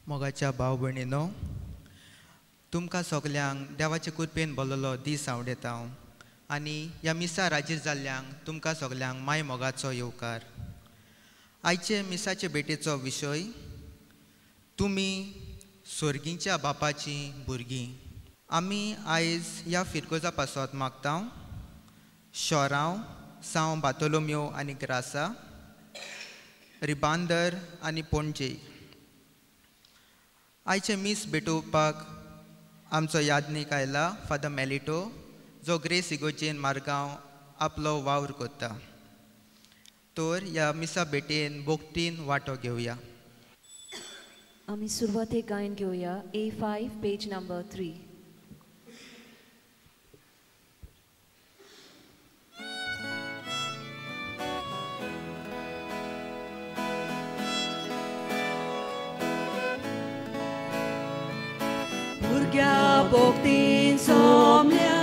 मोगाच्या भाव भयणीनो, तुमकां सगल्यांक देवाचे कृपेन भरलेलो दीस आवडेता आनी ह्या मिसा राजीर जाल्ल्यांक तुमकां सगल्यांक माय मोगाचो येवकार. आयचे मिसाचे भेटेचो विशय तुमी स्वर्गीच्या बापाचीं भुरगीं. आमी आयज ह्या फिरकोजा पासत मागता शोरांव, साव बातोलोम्यो आनी ग्रासा, रिबांदर आनी पणजे. आयचे मीस भेटोवपाक आमचो यादनीक आयला फादर मेलिटो, जो ग्रेस इगोजेन मारगांव आपलो वावर करता. तर ह्या मिसा भेटेन बोगतीन वांटो घेवया. आमी सुरवातेक गायन घेवया A5 page number 3. Burgia boktin somlia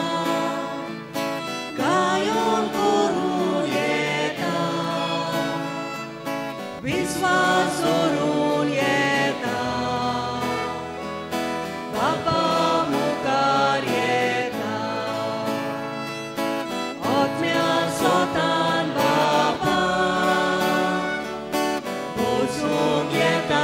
kayon korun yeta viswas sorun yeta baba mukar yeta otmya sotan baba bozung yeta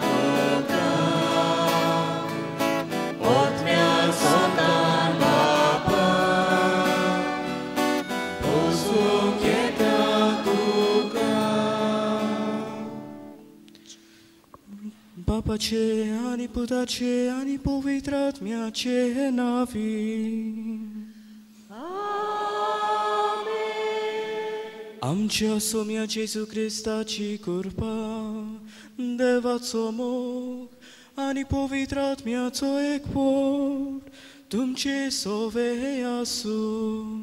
Bapace ani Pudace ani Povitratmiace navi. Amen. Amcia somia Jesu Christaci curpa, devaco mog, ani Povitratmiaco ekpor, Dumce soveia sun.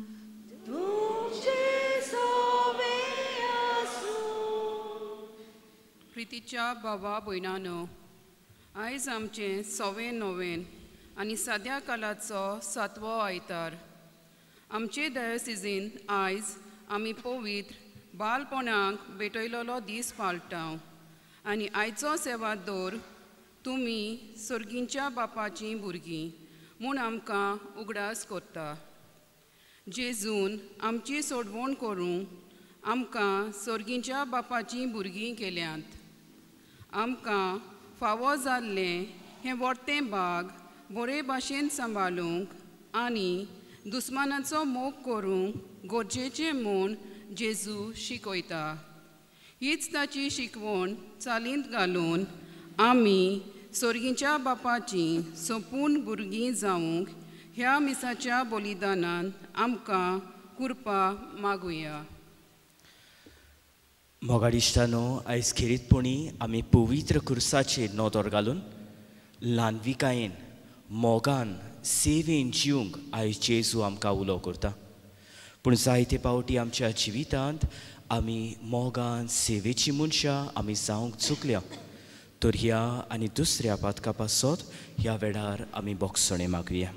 प्रितीच्या बाबा भयणानो, आयज आमचें 9वें आनी सद्या कालाचो 7वो आयतार. आमचे डायोसिजीन आयज आमी पवित्र बालपणाक भेटयलोलो दीस पाळटाव आनी आयचो सेवादोर तुमी सर्गींच्या बापाचीं भुरगीं म्हूण आमकां उगडास करता. जेजून आमची सोडवण करूंक आमकां सर्गींच्या बापाचीं भुरगीं केल्यांत. आमकां फावो जाल्लें हें व्हडटें बाग बरे भाशेन सांबाळूंक आनी दुस्मानाचो मोग करूंक गरजेचें म्हूण जेजू शिकयता. हीच ताची शिकवण चालींत घालून आमी सर्गींच्या बापाचीं संपूर्ण भुरगीं जावंक ह्या मिसाच्या बलिदानान आमकां कृपा मागुया. मोगाडिश्टानो, आयज खेरीतपणी आमी पवित्र कुर्साचेर नदर घालून ल्हानविकायेन मोगान सेवेन जिवंक आयज जेजू आमकां उलो करता. पूण जायते पावटी आमच्या जिवितांत आमी मोगान सेवेची मनशां आमी जावंक चुकल्या. तर ह्या आनी दुसऱ्या पातका पासत ह्या वेळार आमी बोगसणे मागुया.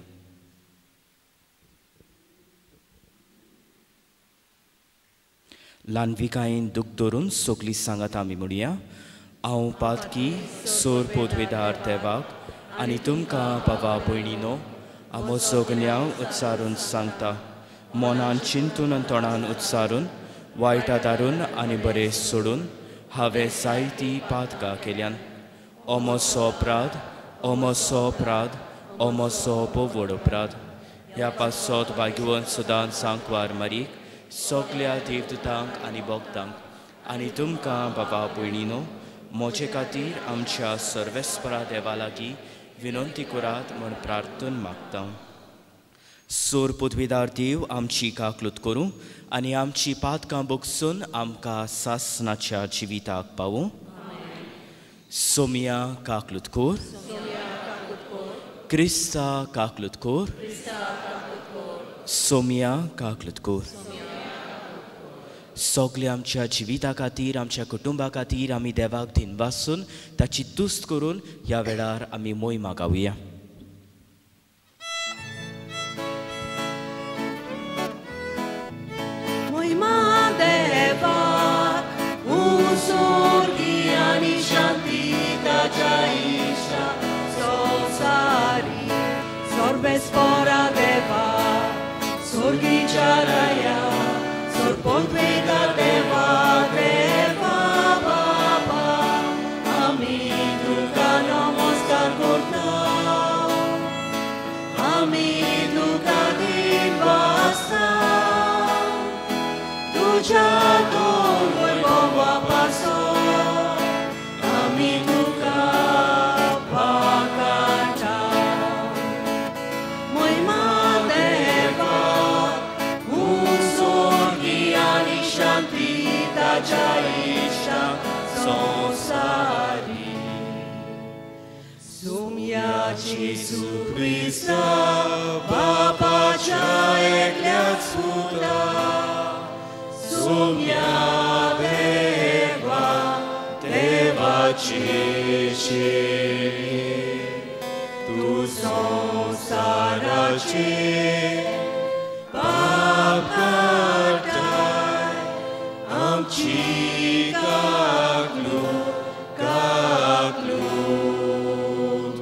ल्हानविकायेन दूख धरून सगळीं सांगात आमी म्हणुया. हांव पातकी सोर पोदवेदार देवाक आनी तुमकां बाबा भयणीनो हांव सगल्यांक उच्चारून सांगता. मनान चिंतून आनी तोंडान उच्चारून वायटा दारून आनी बरें सोडून हांवें जायतीं पातकां केल्यान. अमोसो अपराध, अमोसो अपराध, अमोसो व्हड अपराध. ह्या पासत भाग्यवन सदांच सांकवार मारीक सगल्या देवदूतांक आनी भक्तांक आनी तुमकां बाबा भयणीनो म्हजे खातीर आमच्या सर्वेस्परा देवा लागीं विनंती करात म्हूण प्रार्थन मागता. सोर पदवीदार देव आमची काकलूत करूं आनी आमची पातकां भोगसून आमकां सासणाच्या जिविताक पावूं. सोमिया काकलूत कोर, क्रिस्ता काकलूत कोर, सोमिया काकलूत कोर. सगल्या आमच्या जिविता खातीर आमच्या कुटुंबा खातीर आमी देवाक दिनवासून ताची तुस्त करून ह्या वेळार आमी मोहीम गावया. Moima devac, un sorgi ani shantita सर्वेस्परा देवा सोर्गीच्या राया सोरपोतवेदा देवा देवा बाबा आम्ही तुका नमस्कार करता आम्ही तुका दिन वाजता तुझ्या दोन वैभवापासून आम्ही तुका पाकाटा महिमा देवा सोर्गी आणि शांती ताच्या इच्छा संसारी सोम्याची सुख्रिस्ता बापाच्या एकल्याच सुता सोम्या देवा देवाची तू संसाराचे पाप काढताय आमची काकलूत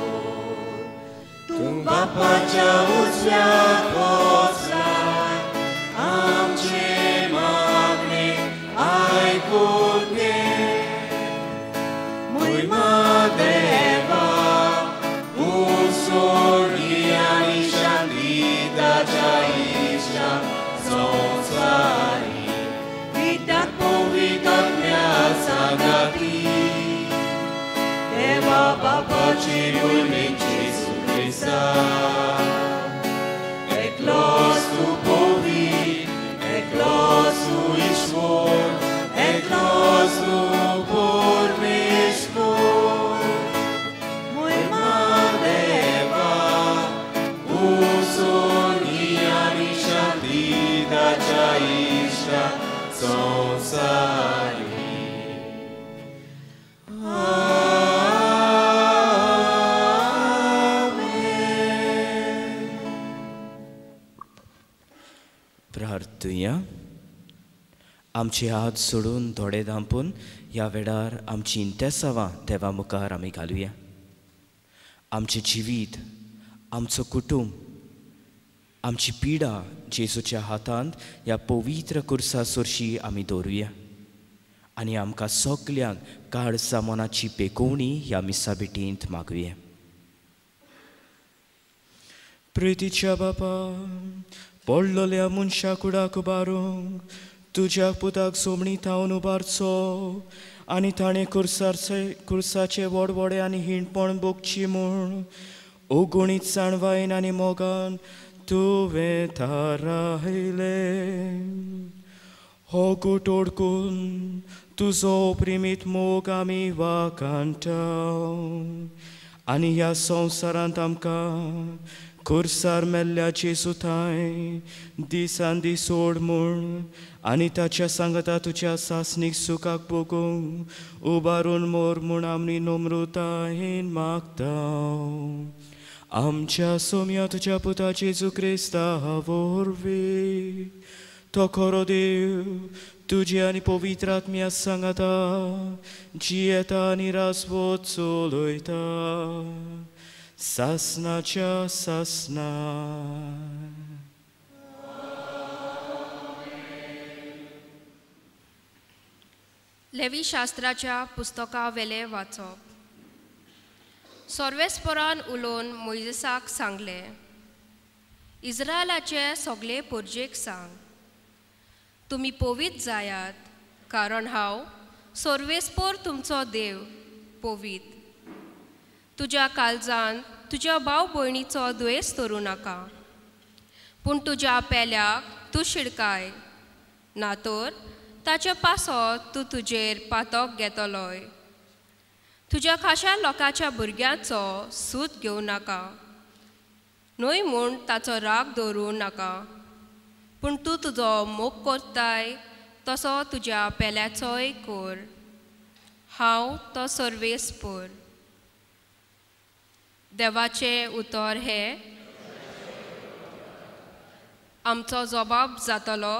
तू बापाच्या उजव्यात बसलाय आमचे मागणे ऐकून घे महिमा देवा सोर्गी आणि शांती ताच्या इच्छा संसारी विद्यात पवित्रज्ञा सांगाती देवा बापाची मुलमीची सुख्रिस्ता एकलोच तू पवित्र एकलोच तू ईश्वर एकलोच तू परमेश्वर महिमा देवा सोर्गी आणि शांती ताच्या इच्छा संसारी प्रार्थुया आमचे हात सोडून थोडे धांपून ह्या वेळार आमची इंतेसावां देवा मुखार आमी घालुया आमचे जिवीत आमचो कुटुंब आमची पिडा जेजूच्या हातांत ह्या पवित्र कुर्सा सोरशी आमी दवरुया आनी आमकां सगल्यांक काळजा मनाची पेकोवणी ह्या मिसा भेटींत मागुया प्रितीच्या बापा पडलोल्या मनशा कुडाक उबारूंक तुज्या पुताक सोमणी थावन उबारचो आनी ताणें कुर्साचे व्हडव्हडे आनी हिणपण भोगची म्हूण ओगुणीत साणवायन आनी मोगान तुवें थारायले हो गुट ओडकून तुजो प्रेमीत मोग आमी वाकांटाव आनी ह्या संवसारांत आमकां कुर्सार मेल्ल्या जेजू थंय दिसान दीस सोड म्हूण आनी ताच्या सांगता तुज्या सासणीक सुखाक भोगूंक उबारून मोर म्हूण आमी नम्रतायेन मागता आमच्या सोम्या तुज्या पुता जेजू क्रिस्ता वरवीं तो खरो देव तुजी आनी पवित्र आत्म्या सांगता जियेता आनी रासवत चलयता सासनाच्या सासना लेवी शास्त्राच्या पुस्तका वेले वाचप सर्वेस्परान उलोवन मोइजेसाक सांगले इस्रायलाचे सगळे पुर्जेक सांग तुमी पवित्र जायात कारण हांव सर्वेस्पर तुमचो देव पवित्र तुज्या काळजान तुज्या भाव भयणीचो द्वेस करूं नाका पूण तुज्या पेल्याक तूं शिडकाय ना तर ताचे पासो तूं तुजेर पातोक घेतलोय तुज्या खाशा लोकाच्या भुरग्यांचो सूत घेवं नाका न्हय म्हूण ताचो राग दवरूं नाका पूण तूं तुजो मोग करताय तसो तुज्या पेल्याचोय कर हांव तो सर्वेस्पर देवाचे उतर हे आमचो जबाब जातलो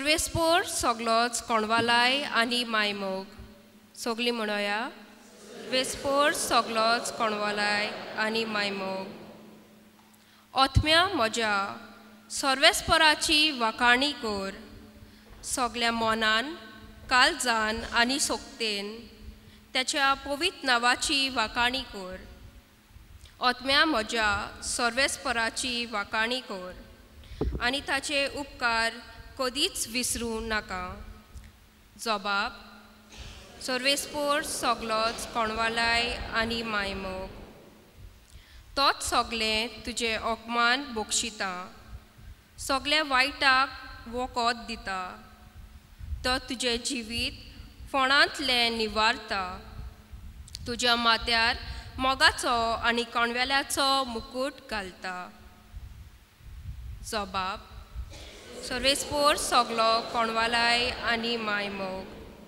सर्वेस्पर सगलोच कोणवालाय आनी मायमोग सगळीं म्हणया सर्वेस्पोर सगलोच कोणवालाय आनी मायमोग ओथम्या म्हज्या सर्वेस्पोराची वाखाणी कर सगल्या मोनान काळजान आनी सोक्तेन त्याच्या पवित्र नांवाची वाखाणी कर ओथम्या म्हज्या सर्वेस्पराची वाखाणी कर आनी ताचे उपकार कधीच विसरूं नाका जबाब सर्वेस्पोर सगलोच कोणवालाय आनी मायमोग तोच सगलें तुजें ओकमान बोक्षिता सगल्या वायटाक वखद दिता तो तुजें जिवीत फोंडांतलें निवारता तुज्या माथ्यार मोगाचो आनी कोणवेल्याचो मुकुट घालता जबाब सर्वेस्पोर सगलो कोणवालाय आनी मायमोग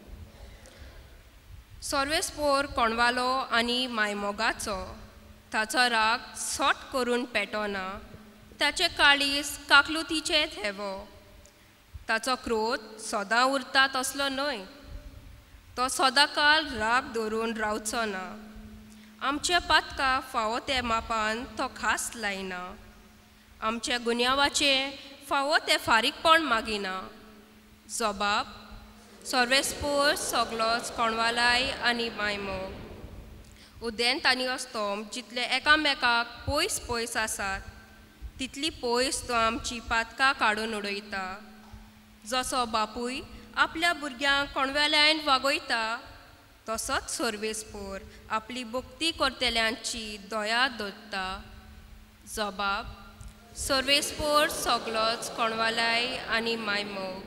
सर्वेस्पोर कोणवालो आनी मायमोगाचो ताचो राग सोट करून पेटोना ताचे काळीज काकलुतीचे थेवो ताचो क्रोध सदां उरता तसलो न्हय तो सदांकाल राग धरून रावचो ना आमच्या पातका फावो ते मापान तो खास लायना आमच्या गुन्यांवाचे फावो ते फारीकपण मागिना जबाब सर्वेस्पोर सगलोच कोणवालाय आनी मायमोग उदेंत आनी अस्तोम जितले एकामेकाक पयस पयस आसात तितली पयस तो आमची पातकां काडून उडयता जसो बापूय आपल्या भुरग्यांक कोणवेल्यान वागयता तसोच सर्वेस्पोर आपली भक्ती करतेल्यांची दया दवरता जबाब सर्वेस्पोर सगलोच कोणवालाय आनी मायमोग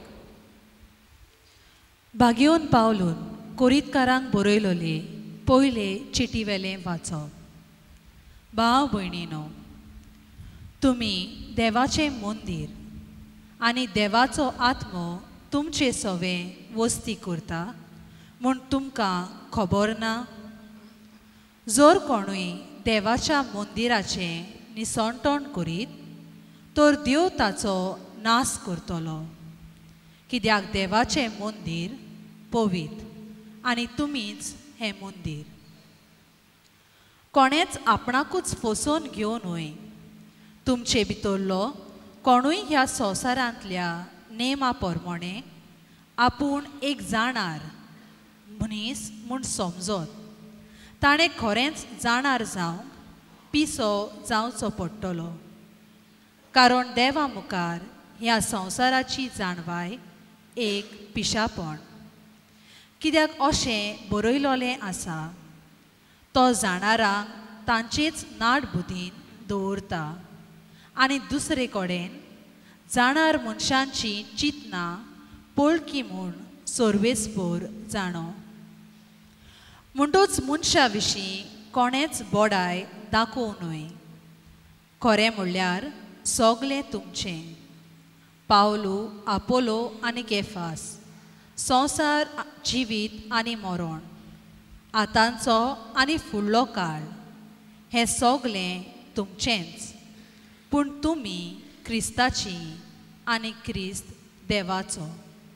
भाग्योन पावलून कोरीतकारांक बरयलोले पयले चिटीवेलें वाचप भाव भयणीनो तुमी देवाचें मंदीर आनी देवाचो आत्मो तुमचे सवें वस्ती करता म्हूण तुमकां खबर ना जर कोणूय देवाच्या मंदिराचें निसंटण करीत तर देव ताचो नाश करतलो कित्याक देवाचें मंदीर पवित्र आनी तुमीच हें मंदीर कोणेच आपणाकूच फसोवन घेवं न्हय तुमचे भितरलो कोणूय ह्या संवसारांतल्या नेमा प्रमाणे आपूण एक जाणार मनीस म्हूण समजत ताणें खरेंच जाणार जावंक पिसो जावचो पडटलो कारण देवा मुखार ह्या संवसाराची जाणवाय एक पिशापण कित्याक अशें बरयलोलें आसा तो जाणारांक तांचेच नाड बुदीन दवरता आनी दुसरे कडेन जाणार मनशांची चिंतना पळकी म्हूण सर्वेस्पोर जाणो म्हणटूच मनशा विशीं कोणेच बोडाय दाखोव न्हय खरें म्हणल्यार सगलें तुमचें पावलू आपोलो आनी केफास संवसार जिवीत आनी मरण आतांचो आनी फुडलो काळ हें सगलें तुमचेंच पूण तुमी क्रिस्ताची आनी क्रिस्त देवाचो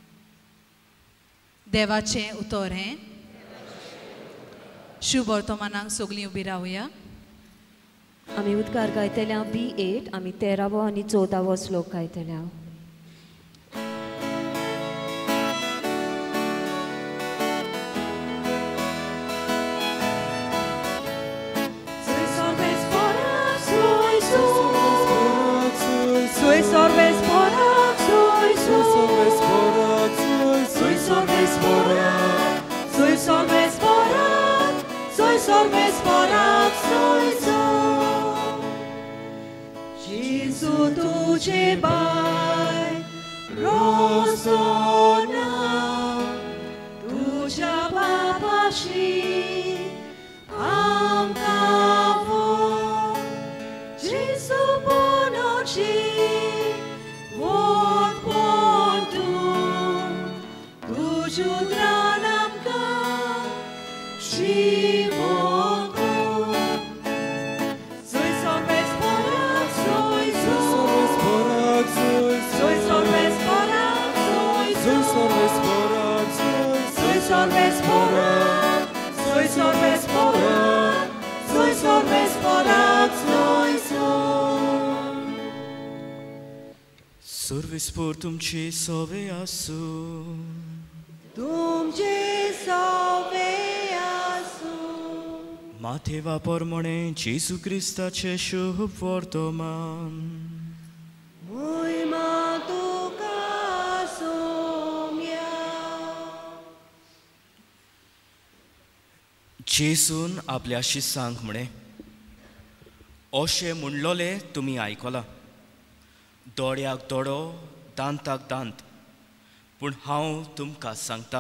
देवाचें उतर हें शुभ वर्तमानाक सगलीं उबी रावया आमी उद्गार गायतल्या B8 आमी 13वो आनी 14वो श्लोक गायतल्या Jesu tuce bai rosona tucia papashi amkavo Jesu ponoci vod pontum tuciu dranamka životu Soy sorbe sporak, सर्वेस्पोर तुमची सवे आसूं तुमचे सवे आसूं माथेवा पोरमोणे जेजू क्रिस्ताचे शुभ वर्तमान महिमा तुका सोम्या जेजून आपल्या शिसांक म्हणे अशें म्हणलोले तुमी आयकलां दोळ्याक दोळो दांताक दांत पूण हांव तुमकां सांगता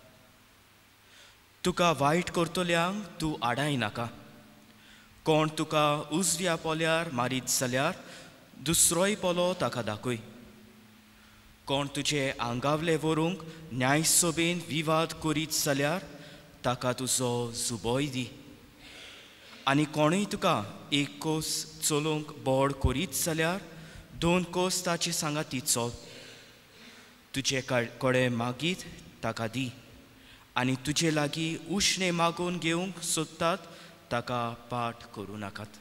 तुका वायट करतल्यांक तूं आडाय नाका कोण तुका उजव्या पोल्यार मारीत जाल्यार दुसरोय पोलो ताका दाखय कोण तुजे आंगावले व्हरूंक न्यायसभेन विवाद करीत जाल्यार ताका तुजो जुबोय दी आनी कोणूय तुका एक कोस चलोवंक बोड करीत जाल्यार 2 कोस ताचे सांगाती चल तुजे कडेन मागीत ताका दी आनी तुजे लागीं उश्णे मागून घेवंक सोदतात ताका पाठ करूं नाकात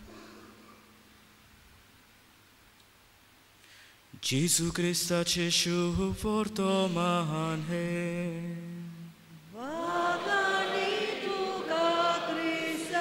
जेजू क्रिस्ताचे शुभ वर्तमान हे वागाणी तुका क्रिस्ता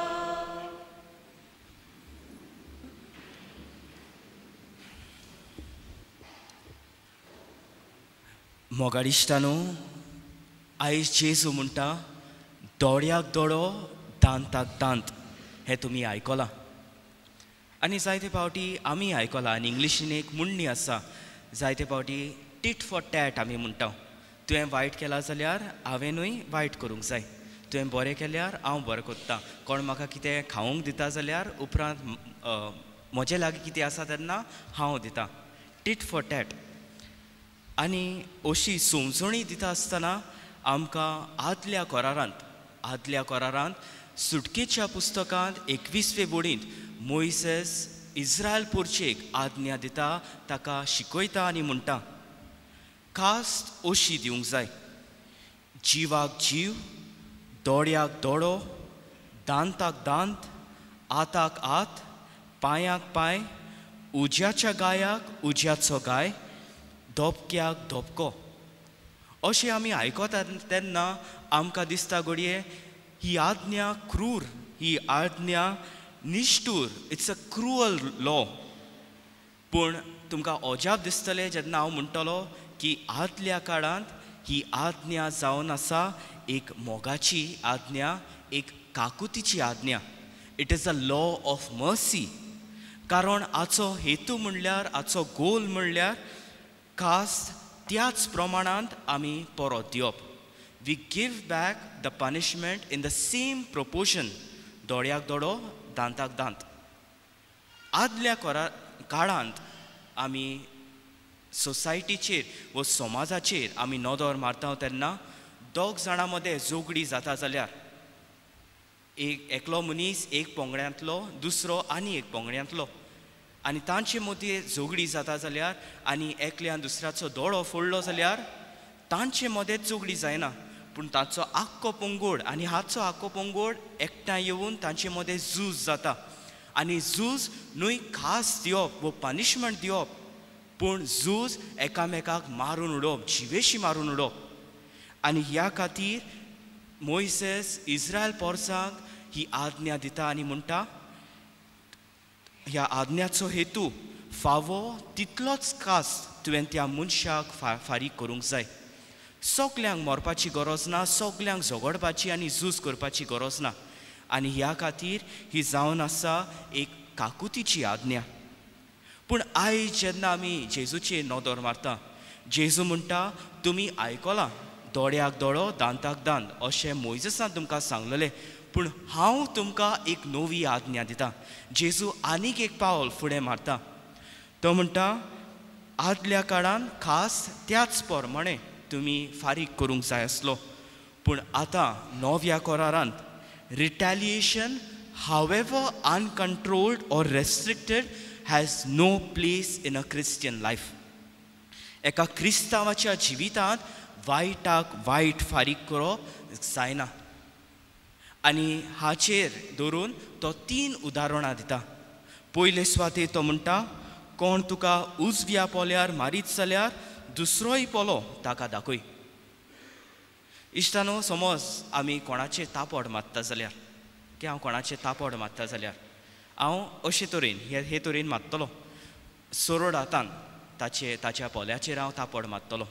मोगाडिश्टानो आयज जेजू म्हणटा दोळ्याक दोळो दांताक दांत हें तुमी आयकलां आनी जायते फावटी आमी आयकलां आनी इंग्लिशीन एक म्हणणी आसा जायते फावटी टीट फॉर टॅट आमी म्हणटा तुवें वायट केलां जाल्यार हांवेंनूय वायट करूंक जाय तुवें बरें केल्यार हांव बरें करतां कोण म्हाका कितें खावंक दिता जाल्यार उपरांत म्हजे लागीं कितें आसा तेन्ना हांव दितां टीट फॉर टॅट आनी अशी समजणी दिता आसतना आमकां आदल्या कोरारांत सुटकेच्या पुस्तकांत 21वे बोडींत मोइसेस इस्रायल पुरचेक आज्ञा दिता ताका शिकयता आनी म्हणटा कास्त अशी दिवंक जाय जिवाक जीव दोळ्याक दोळो दांताक दांत आताक आत पांयाक पांय उज्याच्या गायाक उज्याचो गाय धोपक्याक धोपको अशें आमी आयकतात तेन्ना आमकां दिसता घडये ही आज्ञा क्रूर ही आज्ञा निश्ठूर इट्स अ क्रुअल लॉ पूण तुमकां अजाप दिसतलें जेन्ना हांव म्हणटलो की आदल्या काळांत ही आज्ञा जावन आसा एक मोगाची आज्ञा एक काकुतीची आज्ञा it is a law of mercy कारण हाचो हेतू म्हणल्यार हाचो गोल म्हणल्यार कास्ट त्याच प्रमाणांत आमी परत दिवप we give back the punishment in the same proportion दोळ्याक दोळो दांताक दांत आदल्या काळांत आमी सोसायटीचेर व समाजाचेर आमी नदर मारता तेन्ना 2 जाणां मदें झगडी जाता जाल्यार एकलो मनीस एक पोंगड्यांतलो दुसरो आनी एक पोंगड्यांतलो आनी तांचे मदीं झगडी जाता जाल्यार आनी एकल्यान दुसऱ्याचो दोळो फोडलो जाल्यार तांचे मदें झगडी जायना पूण ताचो आख्खो पंगड आनी हाचो आख्खो पंगड एकठांय येवन तांचे मदें झूज जाता आनी झूज न्हय खास दिवप व पनिशमेंट दिवप पूण झूज एकामेकाक मारून उडोवप जिवेशी मारून उडोवप आनी ह्या खातीर मोइसेस इस्रायल पोरसांक ही आज्ञा दिता आनी म्हणटा ह्या आज्ञाचो हेतू फावो तितलोच कास्त तुवें त्या मनशाक फारीक करूंक जाय सगल्यांक मरपाची गरज ना सगल्यांक झगडपाची आनी झूज करपाची गरज ना आनी ह्या खातीर ही जावन आसा एक काकुतीची आज्ञा पूण आयज जेन्ना आमी जेजूचेर नदर मारता जेजू म्हणटा तुमी आयकलां दोळ्याक दोळो दांताक दांत अशें मोइसेसान तुमकां सांगलेलें पूण हांव तुमकां एक नवी आज्ञा दितां जेजू आनीक एक पावल फुडें मारता तो म्हणटा आदल्या काळांत खास त्याच प्रमाणे तुमी फारीक करूंक जाय आसलो पूण आतां नव्या कोरारांत रिटेलिएशन हावेवर uncontrolled or restricted has no place in a Christian life एका क्रिस्तांवाच्या जिवितांत वायटाक वायट फारीक करप जायना आनी हाचेर धरून तो 3 उदाहरणां दिता पयले सुवातेर तो म्हणटा कोण तुका उजव्या पोल्यार मारीत जाल्यार दुसरोय पोलो ताका दाखय. इश्टानो, समज आमी कोणाचेर तापोड मारता जाल्यार की हांव कोणाचेर तापोड मारता जाल्यार हांव अशे तरेन हे तरेन मारतलो. सोरोड हातान ताच्या पोल्याचेर हांव तापोड मारतलो.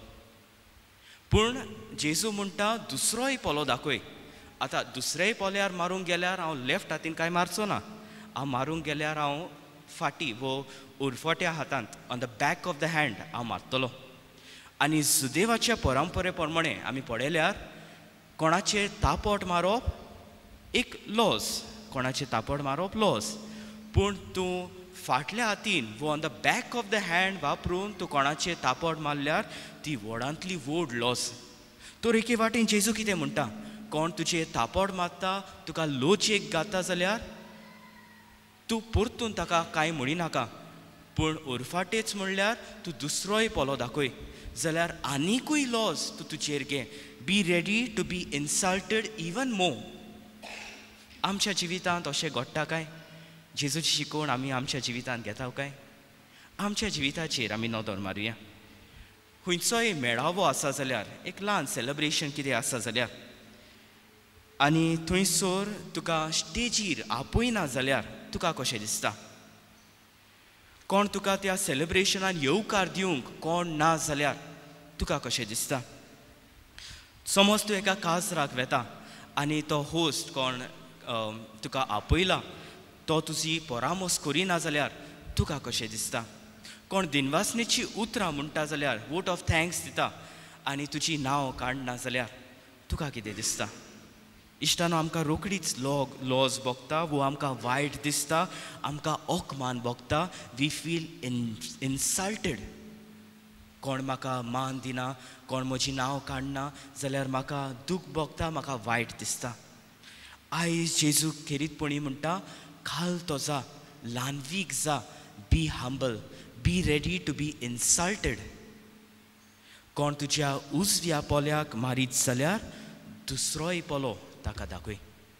पूण जेजू म्हणटा दुसरोय पोलो दाखय. आतां दुसऱ्याय पोल्यार मारूंक गेल्यार हांव लेफ्ट हातीन कांय मारचो ना. हांव मारूंक गेल्यार हांव फाटी वो उरफोट्या हातांत on the back of the hand हांव मारतलो. आनी सुदैवाच्या परंपरे प्रमाणे आमी पळयल्यार कोणाचेर तापोट मारप एक लॉस, कोणाचेर तापोट मारप लॉस. पूण तूं फाटल्या हातीन वो on the back of the hand वापरून तूं कोणाचेर तापोट मारल्यार ती व्हडांतली व्हड लॉस. तर एके वाटेन जेजू कितें म्हणटा, कोण तुजेर तापोट मारता तुका लोचयेक घाता जाल्यार तूं परतून ताका कांय म्हणिनाका. पूण उरफाटेच म्हणल्यार तूं दुसरोय पोलो दाखय जाल्यार आनीकूय लॉस तूं तुजेर घे. Be ready to be insulted even more. आमच्या जिवितांत अशें घडटा काय? जेजूची शिकवण आमी आमच्या जिवितांत घेता काय? आमच्या जिविताचेर आमी नदर मारुया. खंयचोय मेळावो आसा जाल्यार एक ल्हान सेलिब्रेशन कितें आसा जाल्यार आनी थंयसर तुका स्टेजीर आपयना जाल्यार तुका कशें दिसता? कोण तुका त्या सेलिब्रेशनान येवकार दिवंक कोण ना जाल्यार तुका कशें दिसता? समज तूं एका काजराक वेता आनी तो होस्ट कोण तुका आपयला तो तुजी परामोस करिना जाल्यार तुका कशें दिसता? कोण दिनवासनेची उतरां म्हणटा जाल्यार वोट ऑफ थँक्स दिता आनी तुजी नांव काडना जाल्यार तुका कितें दिसता? इश्टानो, आमकां रोखडीच लॉज भोगता वो आमकां वायट दिसता, आमकां ओकमान भोगता. We feel insulted. कोण म्हाका मान दिना, कोण म्हजी नांव काडना जाल्यार म्हाका दूख भोगता, म्हाका वायट दिसता. आयज जेजू खेरीतपणी म्हणटा, खाल तो जा, ल्हानवीक जा, be humble, be ready to be insulted. कोण तुज्या उजव्या पोल्याक मारीत जाल्यार दुसरोय पोलो ताका दाखय.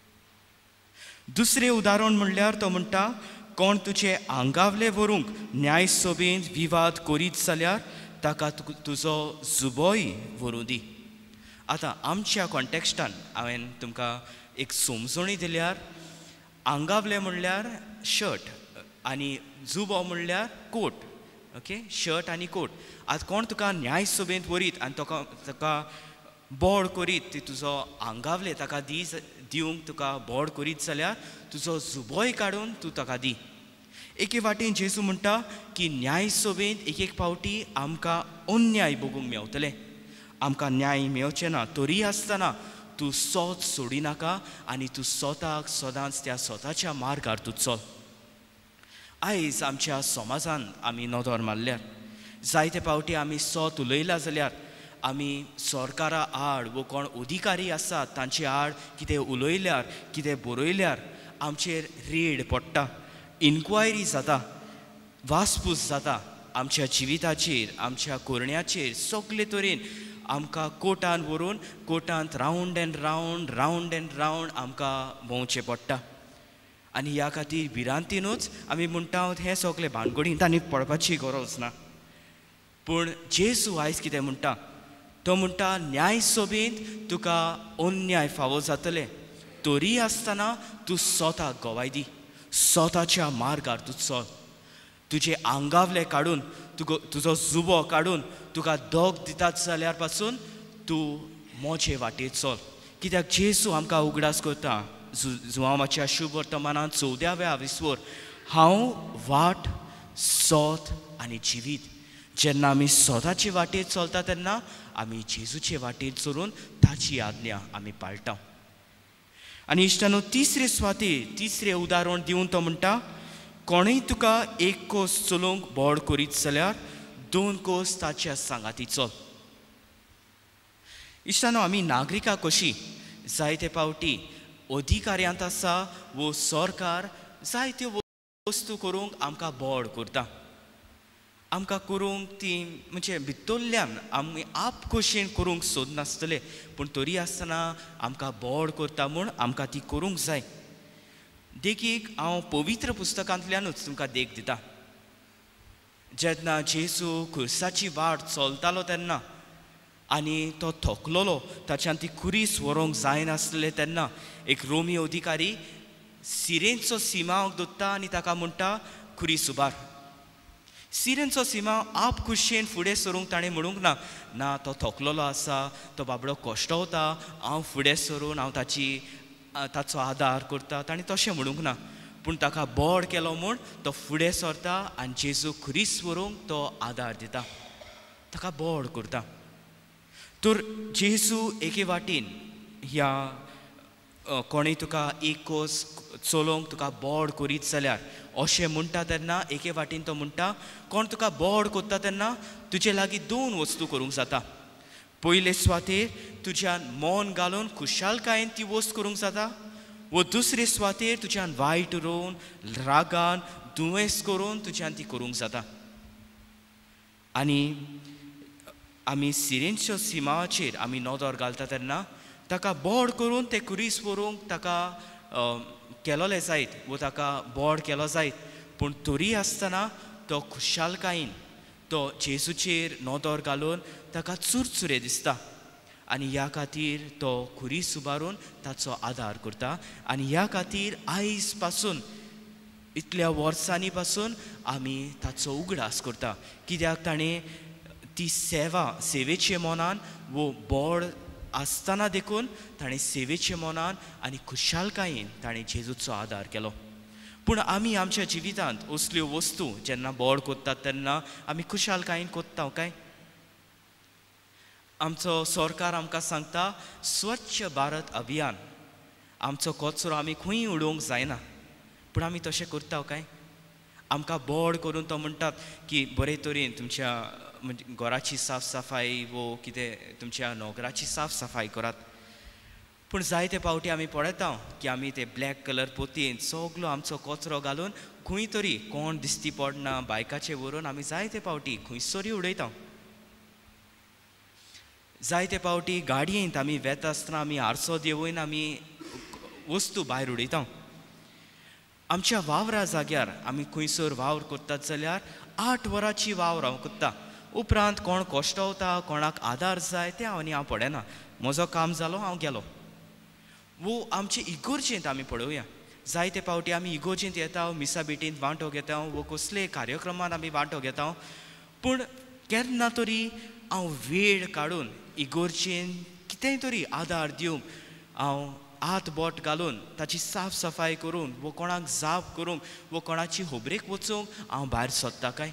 दुसरें उदाहरण म्हणल्यार तो म्हणटा, कोण तुजे आंगावले व्हरूंक न्याय सभेंत विवाद करीत जाल्यार ताका तुजो जुबोय व्हरूं दी. आतां आमच्या कॉन्टेक्स्टान हांवें तुमकां एक समजणी दिल्यार आंगावले म्हणल्यार शर्ट आनी जुबो म्हणल्यार कोट. ओके, शर्ट आनी कोट. आतां कोण तुका न्याय सभेंत व्हरीत आनी ताका बोड करीत तुजो आंगावले ताका दिवंक तुका बोड करीत जाल्यार तुजो जुबोय काडून तूं ताका दी. एके वाटेन जेजू म्हणटा की न्याय सभेंत एक एक फावटी आमकां अन्याय भोगूंक मेवतले. आमकां न्याय मेवचें ना, तरी आसतना तूं सोत सोडिनाका आनी तूं स्वताक सदांच त्या स्वताच्या मार्गार तूं चल. आयज आमच्या समाजान आमी नदर मारल्यार जायते फावटी आमी सोत उलयला जाल्यार आमी सरकारा आड वो कोण अधिकारी आसात तांचे आड कितें उलयल्यार कितें बरयल्यार आमचेर रेड पडटा, इन्क्वायरी जाता, वासपूस जाता आमच्या जिविताचेर, आमच्या कोरण्याचेर. सगळे तरेन आमकां कोर्टान व्हरून कोर्टांत रावंड एंड रावंड आमकां भोंवचें पडटा. आनी ह्या खातीर भिरांतीनूच आमी म्हणटा हें सगळें भानगडींत आनी पडपाची गरज ना. पूण जेजू आयज कितें म्हणटा, तो म्हणटा न्याय सभेंत तुका अन्याय फावो जातले, तरी आसतना तूं स्वताक गोवाय दी, स्वताच्या मार्गार तूं चल. तुजे आंगावले काडून तुजो जुबो काडून तुका दोग दितात जाल्यार पासून तूं मोचे वाटेर चल. कित्याक जेजू आमकां उगडास करता जुवामाच्या शुभ वर्तमानांत 14व्या विस्वर, हांव वाट, सोत आनी जिवीत. जेन्ना आमी स्वताचे वाटेर चलता तेन्ना आमी जेजूचे वाटेर चलून ताची आज्ञा आमी पाळटा. आनी इश्टानो, तिसरे सुवातेर तिसरें उदाहरण दिवन तो म्हणटा, कोणूय तुका एक कोस चलोवंक बोड करीत जाल्यार 2 कोस ताच्या सांगाती चल. इश्टानो, आमी नागरिकां कशीं जायते फावटी अधिकाऱ्यांत आसा वो सरकार जायत्यो वस्तू करूंक आमकां बोड करता. आमकां करूंक ती म्हणजे भितरल्यान आमी आप कशें करूंक सोदनासतले, पूण तरी आसतना आमकां बोड करता म्हूण आमकां ती करूंक जाय. देखीक हांव पवित्र पुस्तकांतल्यानूच तुमकां देख दिता. जेन्ना जेजू खुर्साची वाट चलतालो तेन्ना आनी तो थकलोलो, ताच्यान ती कुरीस व्हरूंक जायनासलें तेन्ना एक रोमी अधिकारी सिरेंचो सिमांक दोत्ता आनी ताका म्हणटा कुरीस उबार. सिरेंचो सिमांव आप खुशेन फुडें सरूंक ताणें म्हणूंक ना, ना तो थकलोलो आसा, तो बाबडो कश्टवता, हांव फुडें सरून हांव ताचो आदार करता, ताणें तशें म्हणूंक ना. पूण ताका बोड केलो म्हूण तो फुडें सरता आनी जेजू खुरीस व्हरूंक तो आदार दिता, ताका बोड करता. तर जेजू एके वाटेन ह्या कोणें तुका एक कोस चलोवंक तुका बोड करीत जाल्यार अशें म्हणटा तेन्ना एके वाटेन तो म्हणटा कोण तुका बोड कोत्ता तेन्ना तुजे लागीं दोन वस्तू करूंक जाता. पयले सुवातेर तुज्यान मन घालून खुशालकायेन ती वस्त करूंक जाता, वो दुसरे सुवातेर तुज्यान वायट रोवन रागान दुयेंस करून तुज्यान ती करूंक जाता. आनी आमी सिरेंच्या सिमाचेर आमी नदर घालता तेन्ना ताका बोड करून ते कुरीस व्हरूंक ताका केलोलें जायत वो ताका बोड केलो जायत, पूण तरी आसतना तो खुशालकायेन तो जेजूचेर नदर घालून ताका चुरचुरे दिसता आनी ह्या खातीर तो खुरीस उबारून ताचो आदार करता. आनी ह्या खातीर आयज पासून इतल्या वर्सांनी पासून आमी ताचो उगडास करता, कित्याक ताणें ती सेवेचे मनान वो बोड आसतना देखून ताणें सेवेचे मनान आनी खुशालकायेन ताणें जेजूचो आदार केलो. पूण आमी आमच्या जिवितांत असल्यो वस्तू जेन्ना बोड कोत्तात तेन्ना आमी खुशालकायेन कोत्ता काय? आमचो सरकार आमकां सांगता स्वच्छ भारत अभियान, आमचो कचरो आमी खंय उडोवंक जायना, पूण आमी तशें करता काय? आमकां बोड करून तो म्हणटात की बरे तरेन तुमच्या म्हणजे घराची साफ सफाई वो कितें तुमच्या नोकराची साफ सफाई करात, पूण जायते फावटी आमी पळयता की आमी ते ब्लॅक कलर पोतयेन सगलो आमचो कचरो घालून खंय तरी कोण दिसती पडना बायकाचे व्हरून आमी जायते फावटी खंयसरी उडयता. जायते फावटी गाडयेंत आमी वेता आसतना आमी आरसो देंवून आमी वस्तू भायर उडयता. आमच्या वावरा जाग्यार आमी खंयसर वावर करतात जाल्यार 8 वरांची वावर हांव कोत्ता, उपरांत कोण कश्टवता कोणाक आदार जाय ते हांव पडना, म्हजो काम जालो हांव गेलो. वो आमचे इगोर्जेंत आमी पळोवया, जायते फावटी आमी इगोर्जेंत येता, मिसा बेटींत वांटो घेता, वो कसले कार्यक्रमांत आमी वांटो घेता, पूण केन्ना तरी हांव वेळ काडून इगोर्जेंत कितेंय तरी आदार दिवंक हांव हात बोट घालून ताची साफ सफाई करून वो कोणाक जाप करूंक वो कोणाची होबरेक वचूंक हांव भायर सरता काय?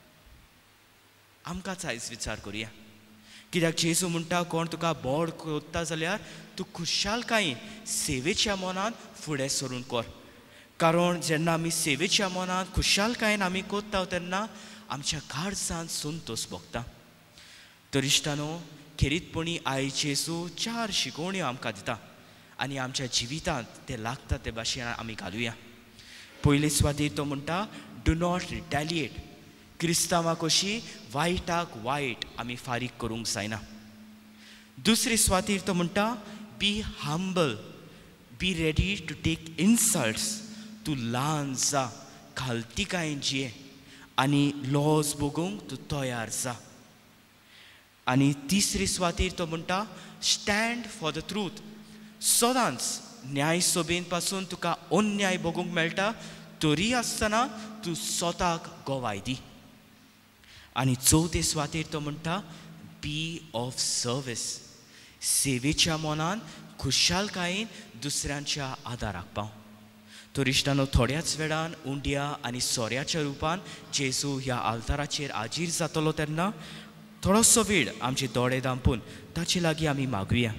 आमकांच आयज विचार करुया, कित्याक जेजू म्हणटा कोण तुका बोड कोत्ता जाल्यार तूं खुशालकायेन सेवेच्या मनान फुडें सरून कर. कारण जेन्ना आमी सेवेच्या मनान खुशालकायेन आमी कोत्ता तेन्ना आमच्या काळजांत संतोश भोगता. तर इश्टानो, खेरीतपणी आयज जेजू 4 शिकवण्यो आमकां दिता आनी आमच्या जिवितांत ते लागता ते भाशेन आमी घालुया. पयले सुवातेर तो म्हणटा डू नॉट रिटॅलिएट, क्रिस्तांवां कशी वायटाक वायट आमी फारीक करूंक जायना. दुसरे सुवातेर तो म्हणटा be humble, be ready to take insults, तूं ल्हान जा, खालतीकायेन जिये आनी लॉज भोगूंक तूं तयार जा. आनी तिसरे सुवातेर तो म्हणटा स्टँड फॉर द ट्रूथ, सदांच न्याय सोबेन पासून तुका अन्याय भोगूंक मेळटा तरी आसतना तूं स्वताक गोवाय दी. आनी चवथे सुवातेर तो म्हणटा बी ऑफ सर्वीस, सेवेच्या मनान खुशालकायेन दुसऱ्यांच्या आदाराक पाव. तर इश्टानो, थोड्याच वेळान उंड्या आनी सोऱ्याच्या रुपान जेजू ह्या आल्ताराचेर हाजीर जातलो तेन्ना थोडोसो वेळ आमचे दोळे धांपून ताचे लागीं आमी मागुया.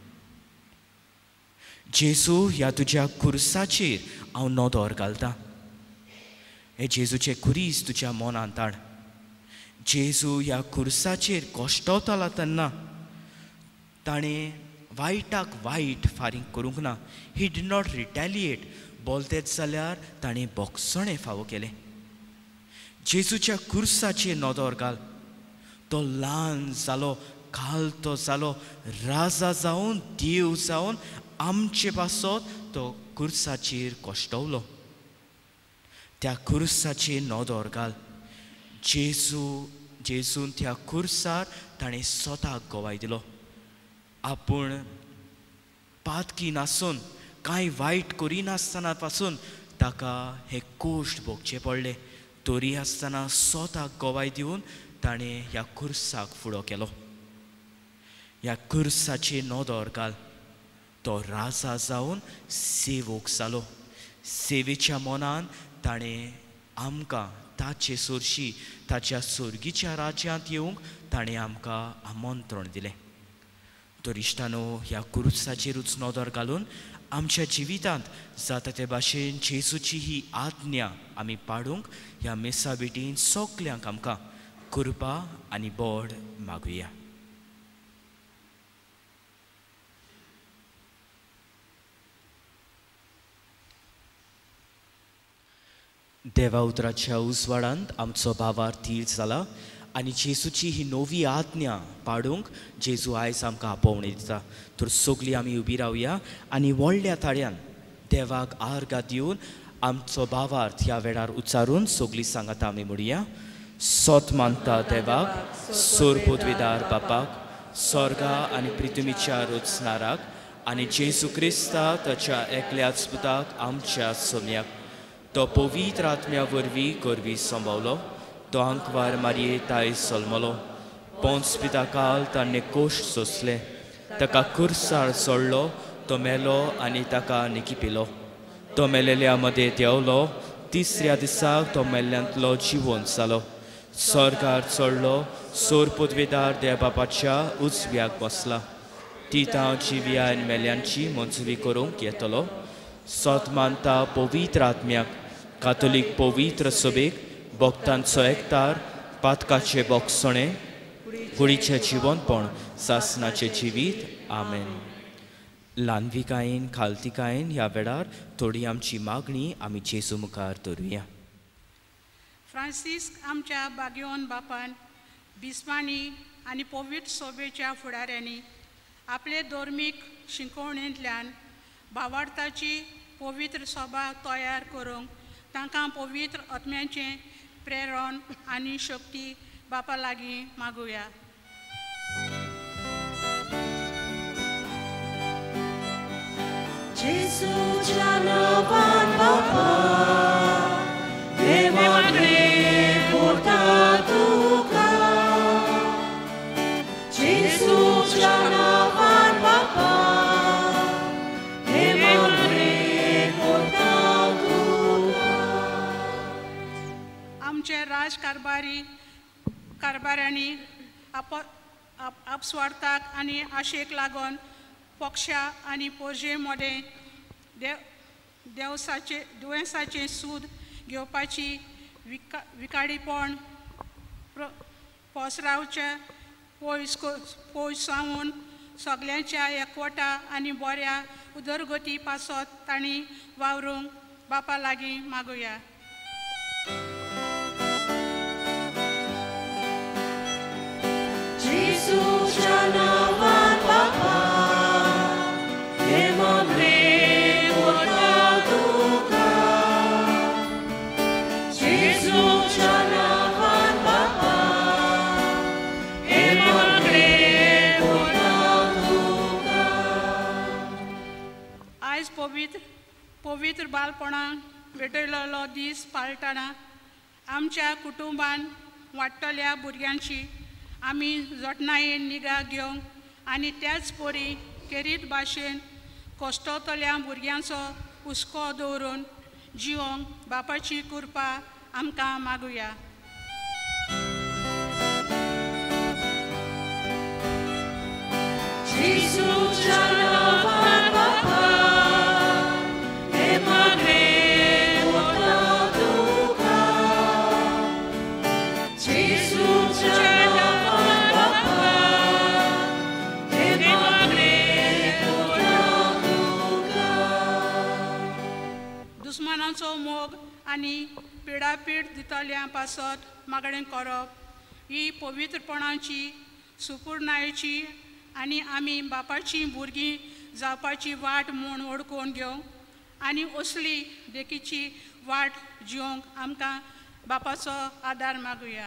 जेजू ह्या तुज्या खुर्साचेर हांव नदर घालतां, हे जेजूचे खुरीस तुज्या मनांत हाड. जेजू ह्या खुर्साचेर कश्टवतालो तेन्ना ताणें वायटाक वायट फारीक करूंक ना. ही डीड नॉट रिटॅलिएट, बोलतेच जाल्यार ताणें बोगसणे फावो केलें. जेजूच्या खुर्साचेर नदर घाल. तो ल्हान जालो, खालतो जालो, राजा जावन देव जावन आमचे पासत तो खुर्साचेर कश्टवलो. त्या खुर्साचेर नदर घाल. जेजून त्या खुर्सार ताणें स्वताक गोवाय दिलो. आपूण पातकी नासून कांय वायट करिनासतना पासून ताका हे कोश्ट भोगचे पडले. तरी आसतना स्वताक गोवाय दिवन ताणें ह्या खुर्साक फुडो केलो. ह्या खुर्साचे नोदोर घाल. तो राजा जावन सेवक जालो. सेवेच्या मोनान ताणें आमकां ताचे सोरशी ताच्या सोर्गीच्या राज्यांत येवंक ताणें आमकां आमंत्रण दिलें. तर इश्टानो, ह्या खुर्साचेरूच नोदोर घालून आमच्या जिवितांत जाता ते भाशेन जेजूची ही आज्ञा आमी पाडूंक ह्या मेसा बेटीन सगल्यांक आमकां कृपा आनी बोड मागुया. देवा उतराच्या उजवाडांत आमचो भावार तीळ जाला आनी जेजूची ही नवी आज्ञा पाडूंक जेजू आयज आमकां आपोवणी दिता. तर सगळीं आमी उबी रावया आनी व्हडल्या ताळ्यान देवाक आर्गां दिवन आमचो भावार्थ ह्या वेळार उच्चारून सगळीं सांगात आमी म्हणुया. सोत मानता देवाक, सोर पदवीदार बापाक, स्वर्गा आनी पृथ्वीच्या रचणाराक आनी जेजू क्रिस्ता ताच्या एकल्याच पुताक आमच्या सोम्याक. तो पवित्र आत्म्या वरवीं गोरवी संभवलो. तो अंकवार मारये ताय सलमलो. पोंच पिता काल ताणें कोश्ट सोंसले. ताका खुर्सार सोडलो. तो मेलो आनी ताका निकिपिलो. तो मेलेल्या मदें देंवलो. तिसऱ्या दिसाक तो मेल्ल्यांतलो जिवंत जालो. स्वर्गार चडलो. सोर पदवीदार देवबापाच्या उजव्याक बसला. तितां जिव्या आनी मेल्ल्यांची मंजुरी करूंक येतलो. सोत मानता पवित्र आत्म्याक, कातोलीक पवित्र सभेक, भक्तांचो एकतार, पातकाचे बोगसणे, कुडीचें जिवनपण, सासणाचें जिवीत. आमेन. ल्हानविकायेन खालतिकायेन ह्या वेळार थोडी आमची मागणी आमी जेजू मुखार दवरुया. फ्रांसीस आमच्या बागयोन बापान बिस्मानी आनी पवित्र सभेच्या फुडाऱ्यांनी आपले धर्मीक शिकवणेंतल्यान भावार्थाची पवित्र सभा तयार करूंक तांकां पवित्र आत्म्याचें प्रेरण आनी शक्ती बापा लागीं मागुया. जेजूच्या नांवान बापा देवाने करता तुका. जेजूच्या नांवान बापा आमचे कारभाऱ्यांनी आपस्वार्थाक आनी आशेक लागून पक्षा आनी पोरजे मोडें दुयेंसाचें सूद घेवपाची विकाडीपण पसरावचे पयस सावन सगल्यांच्या एकवटा आनी बऱ्या उदरगती पासत तांणी वावरूंक बापा लागीं मागुया. जेजूच्या नांवान बापा देवाने करता तुका. जेजूच्या नांवान बापा देवाने करता तुका. आयज पवित्र बालपणाक भेटयलेलो दीस पाळटना आमच्या कुटुंबान वाडटल्या भुरग्यांची आमी जतनायेन निगा घेवंक आनी त्याच परी केरीत भाशेन कश्टतल्या भुरग्यांचो हुस्को दवरून जिवंक बापाची कृपा आमकां मागुया. जेजूच्या नांवान बापा देवाने करता तुका. जेजूच्या दुस्मानाचो मोग आनी पिडापीड दितल्या पासत मागणें करप ही पवित्रपणाची सुपूर्णायेची आनी आमी बापाची भुरगीं जावपाची वाट म्हूण ओळखून घेवंक आनी असली देखीची वाट जिवंक आमकां बापाचो आदार मागुया.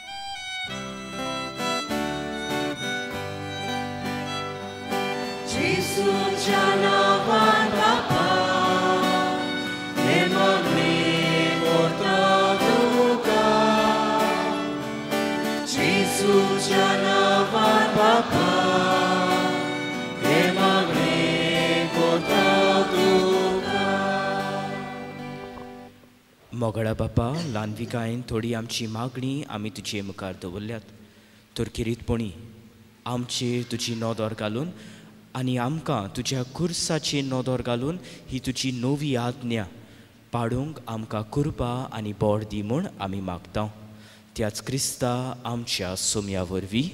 जेसूच्या नावान बापा हे मागणी करता तुका. जेसूच्या नावान बापा हे मागणी करता तुका. मोगळा बापा ल्हानविकायेन थोडी आमची मागणी आमी तुजे मुखार दवरल्यात. तर किरीतपणी आमचेर तुजी नदर घालून आनी आमकां तुज्या खुर्साचेर नदर घालून ही तुजी नवी आज्ञा पाडूंक आमकां कृपा आनी बोड दी म्हूण आमी मागता. त्याच क्रिस्ता आमच्या सोम्या वरवीं.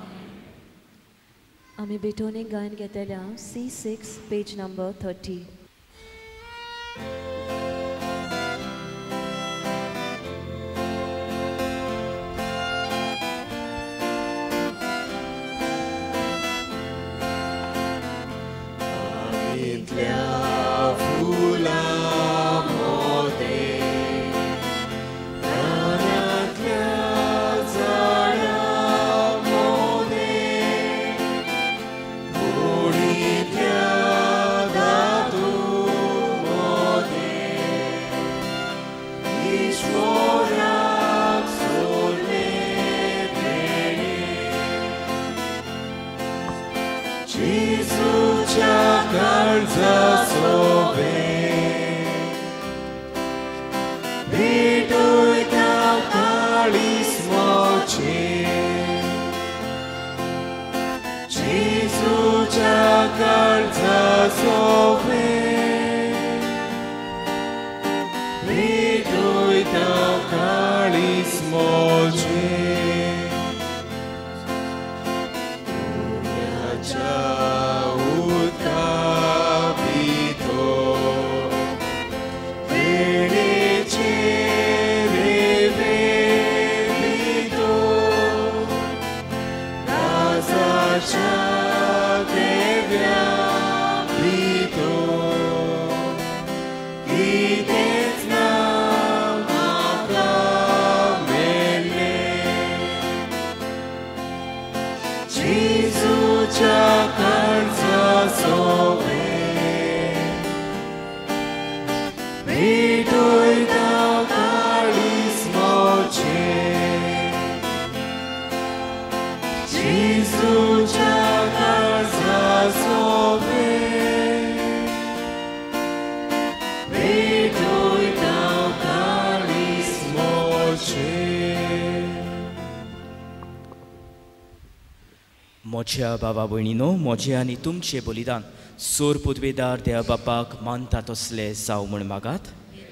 आमी बेटोनीक गायन घेतल्या C6 पेज नंबर 30. मोच्या बाबा भयणीनो, मोचे आनी तुमचे बलिदान सोर पुदवेदार देवा बापाक मानता तसले जावं म्हूण मागात.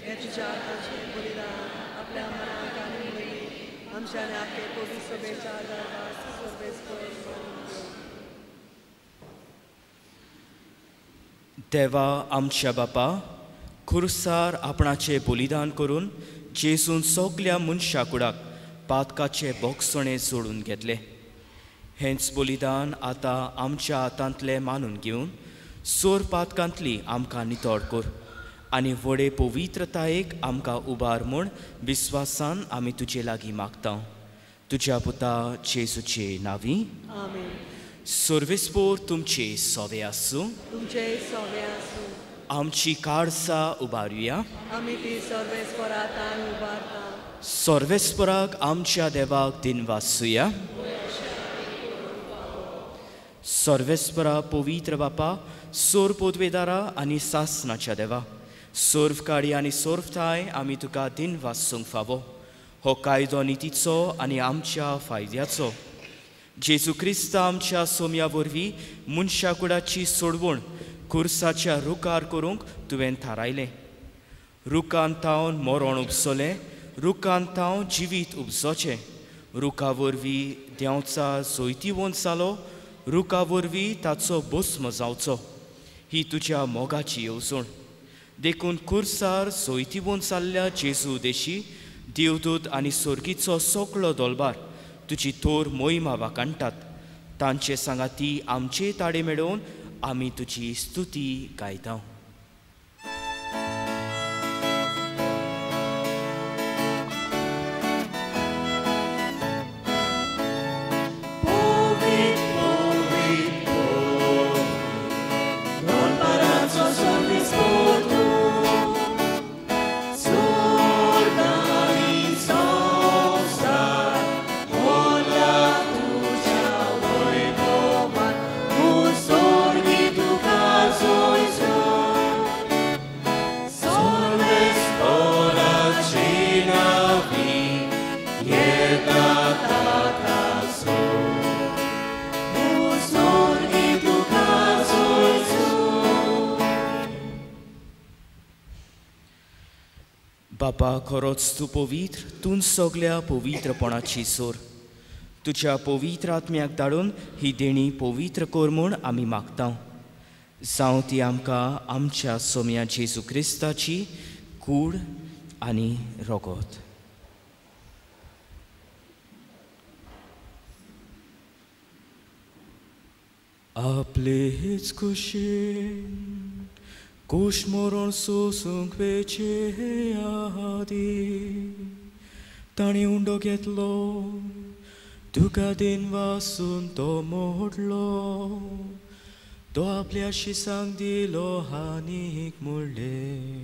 देवा आमच्या बापा, खुर्सार आपणाचे बलिदान करून जेजून सगल्या मनशा कुडाक पातकाचे बोगसणे सोडून घेतले. हेंच बलिदान आतां आमच्या हातांतले मानून घेवन सोर पातकांतली आमकां नितळ कर आनी व्हडे पवित्रतायेक आमकां उबार म्हूण विस्वासान आमी तुजे लागीं मागता. तुज्या पुता जेजूचे नांवी. सर्वेस्पोर तुमचे सोवे आसूं. आमची काळसां उबारुया. सर्वेस्पराक आमच्या देवाक दिन वासूया. सर्वेस्परा पवित्र बापा, सोर पोदवेदारा आनी सासनाच्या देवा, सोर्वकाडी आनी सोर्वताय आमी तुका दिन वासूंक फावो. हो कायदो नितीचो आनी आमच्या फायद्याचो. जेजू क्रिस्ता आमच्या सोम्या वरवीं मनशा कुडाची सोडवण खुर्साच्या रुखार करूंक तुवें थारायलें. रुखान तावन मरण उपसोलें, रुखान तावन जिवीत उपसोचें. रुखा वरवीं देंवचा जोयती वंस जालो, रुखा वरवीं ताचो भस्म जावचो. ही तुज्या मोगाची येवजण. देखून खुर्सार जोयती वंस जाल्ल्या जेजू देशी देवदूत आनी सर्गीचो सगळो दोलबार तुजी थोर मोहिमा वाकाणटात. तांचे सांगाती आमचे ताडे मेळोवन आमी तुजी स्तुती गायता. बापा खरोच तूं पवित्र तूं सगळ्या पवित्रपणाची सोर तुज्या पवित्र आत्म्याक धाडून ही देणी पवित्र कर म्हूण आमी मागता जावं ती आमकां आमच्या सोम्या जेजू क्रिस्ताची कूड आनी रगत आपलेच कुशीन कुशमोरण सोसूंक वेचे आदी ताणी उंडो घेतलो तुका दिन वासून तो मोडलो तो आपल्या शिसांक दिलो हानीक मुळ्ळे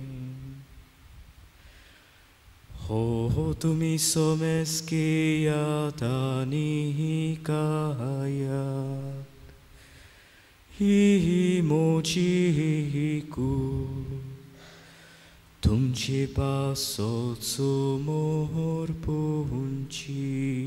हो तुमी सोमेस्कियात आनी कायात ही मोची कूड तुमचे पासोचो मोर पोंची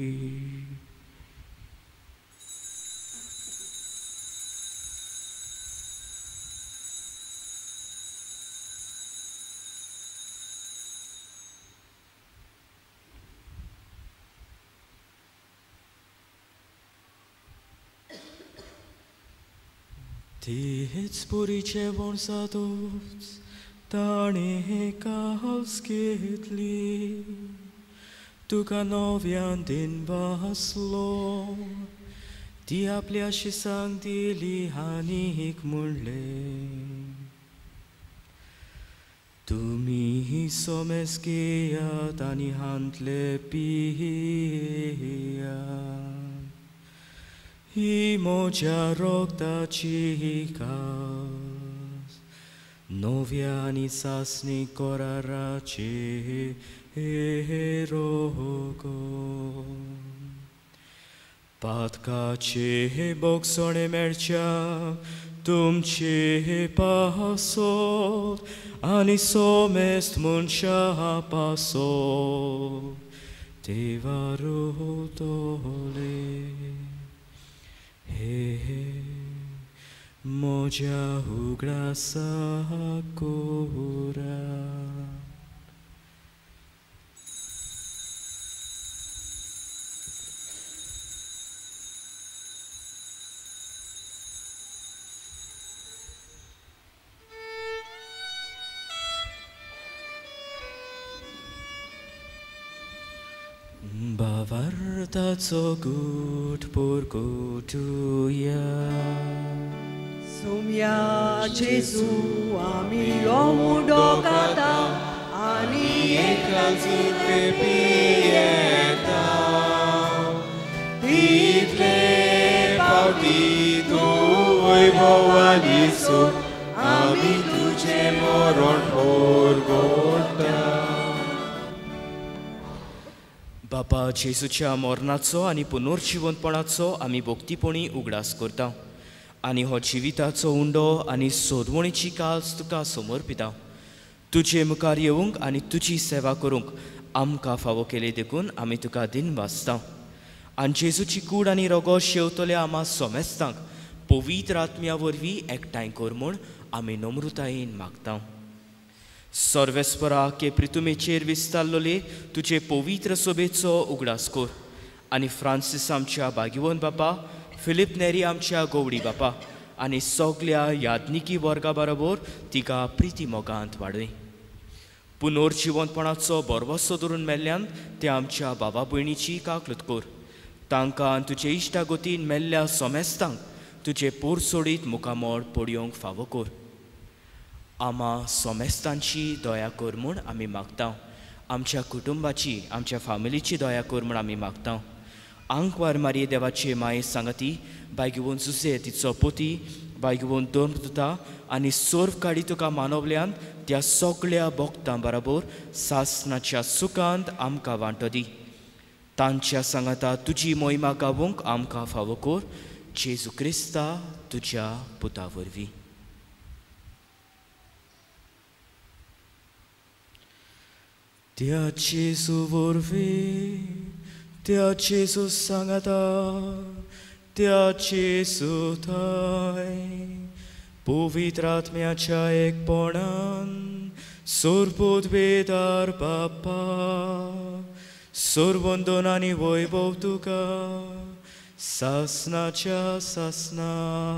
तेच पुरीचे वणसातूच ताणे कास घेतली तुका नव्यान दिन वासलो ती आपल्या शिसांक दिली हानीक मुळ्ळे तुमी सोमेस्कियात आनी हांतले पिया ही मोज्या रोगताची कास नव्या आनी सासणी कोराराचे रोगो पातकाचे बोगसोणे मेळच्या तुमचे पासोत आनी सोमेस्त मनशा पासोत देवारो तोले हे मोज्या उगडासा कोरा Bavartaco gut purgutuia Sumia Jesu ami omudo kata ani ekranzite pieta Itle pautito voanisu ami tuce moron purgota बापा जेजूच्या मरणाचो आनी पुनर्जिवंतपणाचो आमी भोक्तीपणी उगडास करता आनी हो जिविताचो उंडो आनी सोदवणीची कास तुका समर्पिता तुजे मुखार येवंक आनी तुजी सेवा करूंक आमकां फावो केले देखून आमी तुका दिन वाजता आनी जेजूची कूड आनी रगो शेवतल्या आमा सोमेस्तांक पवित्र आत्म्या वरवीं एकठांय कर म्हूण आमी नम्रतायेन मागता सर्वेस्परा के प्रितुमेचेर विस्तारलोले तुजे पवित्र सोबेचो उगडास कर आनी फ्रांसीस आमच्या भाग्यवन बापा फिलिप नेरी आमच्या गोवडी बापा आनी सगळ्या याज्ञिकी वर्गा बरोबर तिका प्रिती मोगांत वाडय पुनर्जिवंतपणाचो बरवसो धरून मेल्ल्यान ते आमच्या बाबा भयणीची काकलूत कर तांकां तुजे इश्टागोतीन मेल्ल्या सोमेस्तांक तुजे पोर सोडीत मुखामोड पडयोंक फावो कर आमा सोमेस्तांची दया कर म्हूण आमी मागता आमच्या कुटुंबाची आमच्या फॅमिलीची दया कर म्हूण आमी मागता आंकवार मारये देवाचे माये सांगाती बायगिवून जुसे तिचो पोती बायगिवून धर्मदुता आनी सोर्व काडी तुका मानवल्यान त्या सगळ्या भक्तां बरोबर सासणाच्या सुखांत आमकां वांटो दी तांच्या सांगाता तुजी मोहिमा गावूंक आमकां फावो कर जेजू क्रिस्ता तुज्या पुता वरवीं त्या जेजू वरवीं त्या जेजू सांगाता त्या जेजू थंय पवित्र आत्म्याच्या एकपणान सोरपोतवेदार बाप्पा सोरवंदन आनी वैभव तुका सासनाच्या सासना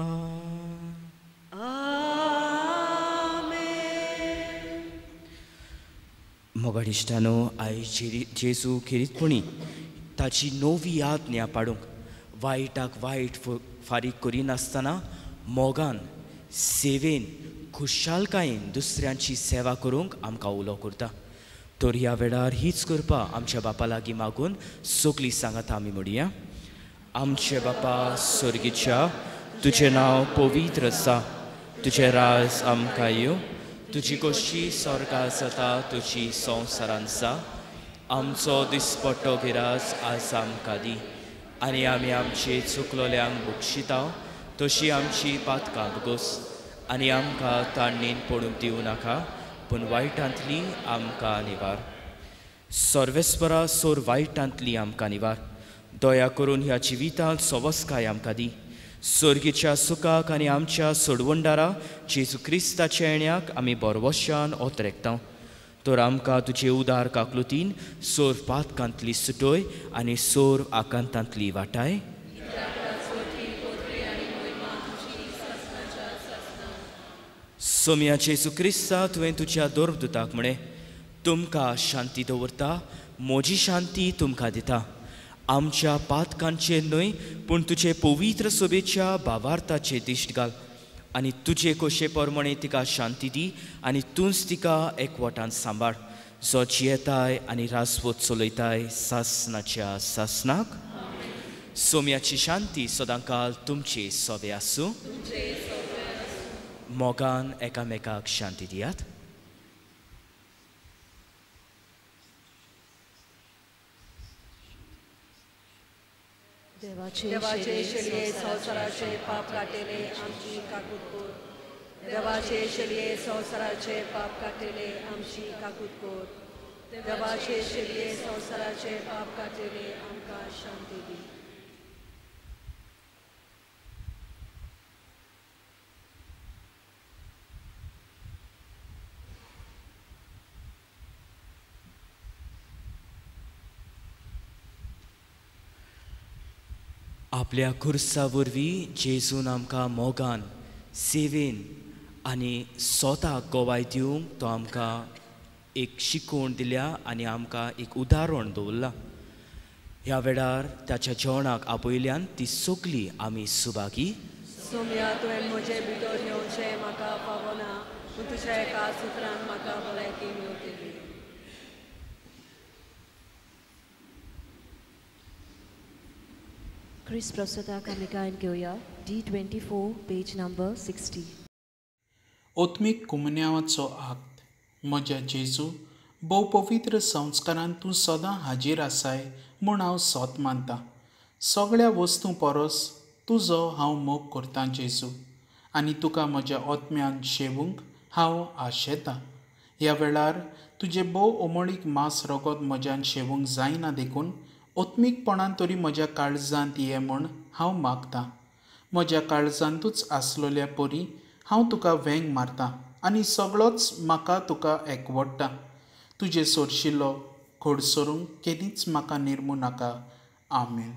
मोगाडिश्टानो आयज जेजू खेरीतपणी ताची नवी आज्ञा पाडूंक वायटाक वायट फारीक करिनासतना मोगान सेवेन खुशालकायेन दुसऱ्यांची सेवा करूंक आमकां उलो करता तर ह्या वेळार हीच करपा आमच्या बापा लागीं मागून सगळीं सांगात आमी म्हणुया आमचे बापा स्वर्गीच्या तुजें नांव पवित्र आसा तुजें राज आमकां येवं तुजी कशी स्वर्गांत जाता तुजी संवसारांत जा आमचो दिसपट्टो गिरास आज आमकां दी आनी आमी आमचे चुकलोल्यांक बक्षिता तशी आमची पातकां बगोस आनी आमकां ताणणेन पडूंक दिवं नाका पूण वायटांतली आमकां निवार सर्वेस्परा सोर वायटांतली आमकां निवार दया करून ह्या जिवितांत सवस्काय आमकां दी स्वर्गीच्या सुखाक आनी आमच्या सोडवंडारा जेजू क्रिस्ताच्या येण्याक आमी बरवशान ओतरेकता तर आमकां तुजे उदार काकलुतीन सोर पातकांतली सुटोय आनी सोर आकांतांतली वाटाय सोम्या जेजू क्रिस्ता तुवें तुज्या दोरदुताक म्हणे तुमकां शांती दवरता म्हजी शांती तुमकां दिता आमच्या पातकांचेर न्हय पूण तुजे पवित्र सोबेच्या भावार्थाचे दिश्ट घाल आनी तुजे कोशे प्रमाणे तिका शांती दी आनी तूंच तिका एकवटान सांबाळ जो जियेताय आनी रासवत चलयताय सासनाच्या सासनाक सोम्याची शांती सदांकाल तुमचे सोबे आसूं मोगान एकामेकाक शांती दियात देवाचे शेळये संवसाराचे पाप काटेले आमची काकूत कोर देवाचे शेळये संवसाराचे पाप काटेले आमची काकूत कोर देवाचे शेळये संवसाराचे पाप काटेले आमकां शांती दी आपल्या खुर्सा वरवीं जेजून आमकां मोगान सेवेन आनी स्वताक गोवाय दिवंक तो आमकां एक शिकवण दिल्या आनी आमकां एक उदाहरण दवरलां ह्या वेळार ताच्या जेवणाक आपयल्यान ती सगळीं आमी सुभागी सोम्या तुवें म्हजे भितर येवचें म्हाका पावना पूण तुज्या एका सुत्रान म्हाका भलायकी मेळटली क्रिस प्रसादाक आमी गायन घेवया D24 पेज नंबर 60 ओत्मीक कुमन्यावाचो आक्त म्हज्या जेजू भोव पवित्र संस्कारांत तूं सदां हाजीर आसाय म्हूण हांव सोत मानतां सगळ्या वस्तू परस तुजो हांव मोग करतां जेजू आनी तुका म्हज्या ओत्म्यान शेवूंक हांव आशेतां ह्या वेळार तुजे भोव ओमळीक मांस रगत म्हज्यान शेवूंक जायना देखून ओत्मीकपणान तरी म्हज्या काळजांत ये म्हूण हांव मागतां म्हज्या काळजांतूच आसलोल्या परी हांव तुका वेंग मारतां आनी सगळोच म्हाका तुका एकवडटा तुजे सोरशिल्लो खोडसरूंक केदींच म्हाका निर्मू नाका आमेन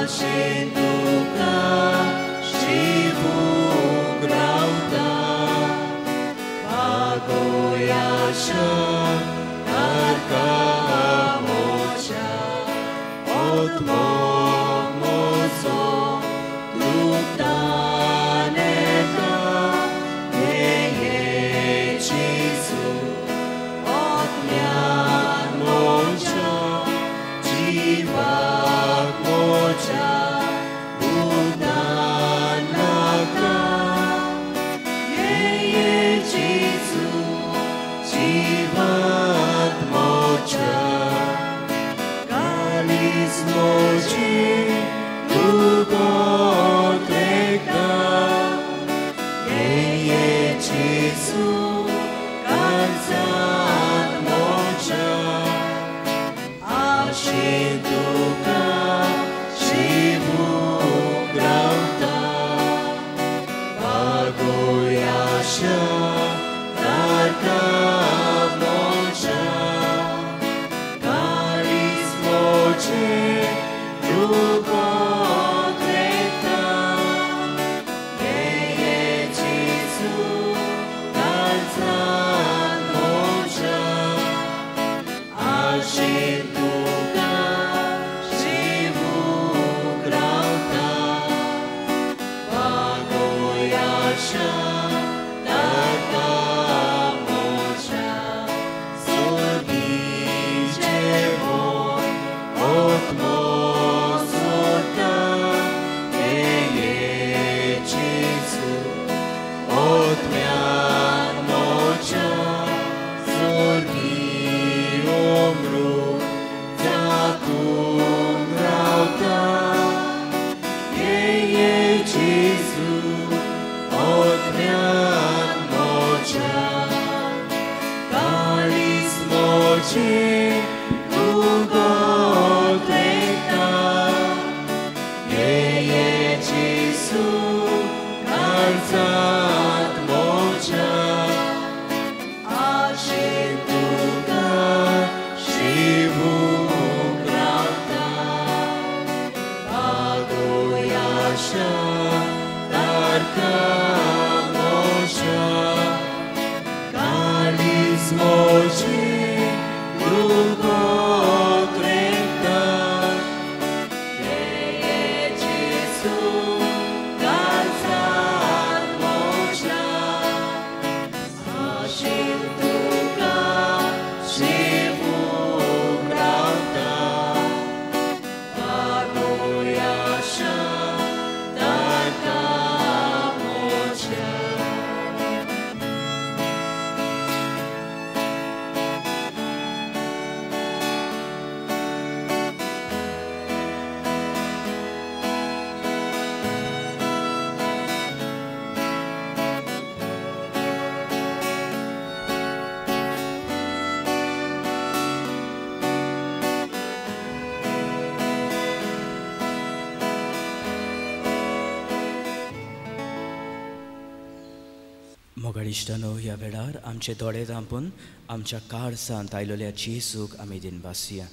मोगाळिश्टानो ह्या वेळार आमचे दोळे धांपून आमच्या काळसांत आयलोल्या जेजूक आमी दिनबासया.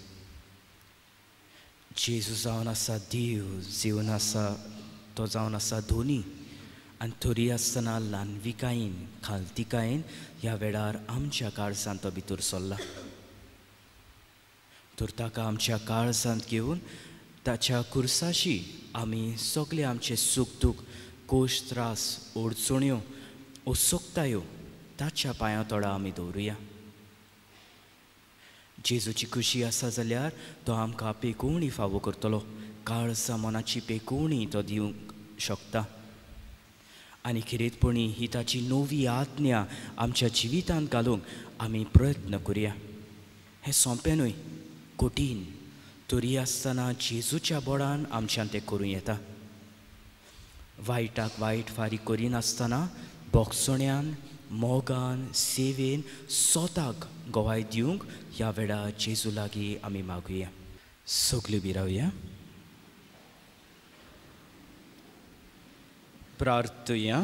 जेजू जावन आसा देव, जीवन आसा तो जावन आसा धोनी, आनी थोरी आसतना ल्हानविकायेन खालतिकायेन ह्या वेळार आमच्या काळसांत तो भितर सरला. तर ताका आमच्या काळसांत घेवन ताच्या कुर्साशी आमी सगळे आमचे सूख दूख, कोश त्रास, अडचण्यो सोंकतायो ताच्या पांयां तोडा आमी दवरुया. जेजूची खुशी आसा जाल्यार तो आमकां पेकोवणी फावो करतलो. काळसा मनाची पेकोवणी तो दिवंक शकता. आनी खिरीतपणी ही ताची नवी आज्ञा आमच्या जिवितांत घालूंक आमी प्रयत्न करुया. हें सोंपें न्हय, कठीण, तरी आसतना जेजूच्या बोडान आमच्यान तें करूं येता. वायटाक वायट फारीक करिनासतना बोगसण्यान, मोगान, सेवेन स्वताक गोवाय दिवंक ह्या वेळार जेजू लागीं आमी मागुया. सगळीं बी रावया. प्रार्थया.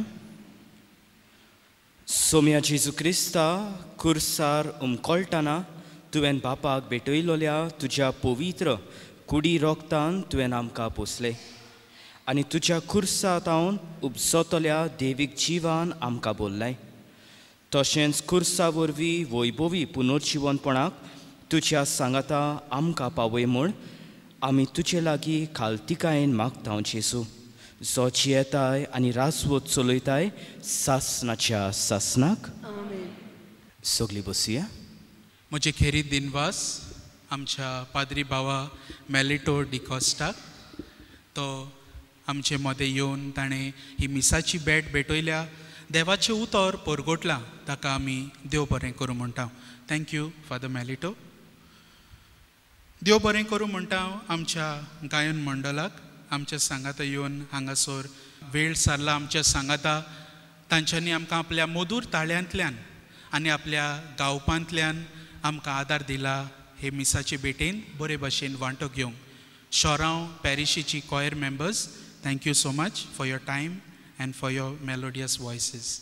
सोम्या जेजू क्रिस्ता कुर्सार उमकोळटना तुवें बापाक भेटयलोल्या तुज्या पवित्र कुडी रोगतान तुवें आमकां पोसले आनी तुज्या कुर्सांतावन उपजतल्या देवीक जिवान आमकां बोल्लाय. तशेंच कुर्सा वरवीं वैभवी पुनर्जिवनपणाक तुज्या सांगाता आमकां पावय म्हूण आमी तुजे लागीं खालतिकायेन मागता जेजू, जो जियेताय आनी राजवट चलयताय सासनाच्या सासनाक. सगळीं बसुया. म्हजे खेरीत दिनवास आमच्या पाद्री बावा मेलिटो डिकॉस्टाक. तो आमचे मदें येवन ताणें ही मिसाची बॅट भेटयल्या, देवाचें उतर परगोटलां, ताका आमी देव बरें करूं म्हणटा. Thank you father मेलिटो. देव बरें करूं म्हणटा आमच्या गायन मंडळाक. आमच्या सांगाता येवन हांगासर वेळ सारला आमच्या सांगाता. तांच्यांनी आमकां आपल्या मधूर ताळ्यांतल्यान आनी आपल्या गावपांतल्यान आमकां आदार दिला हे मिसाचे भेटेन बरे भाशेन वांटो घेवंक. शोरांव पॅरिशीची choir members, thank you so much for your time and for your melodious voices.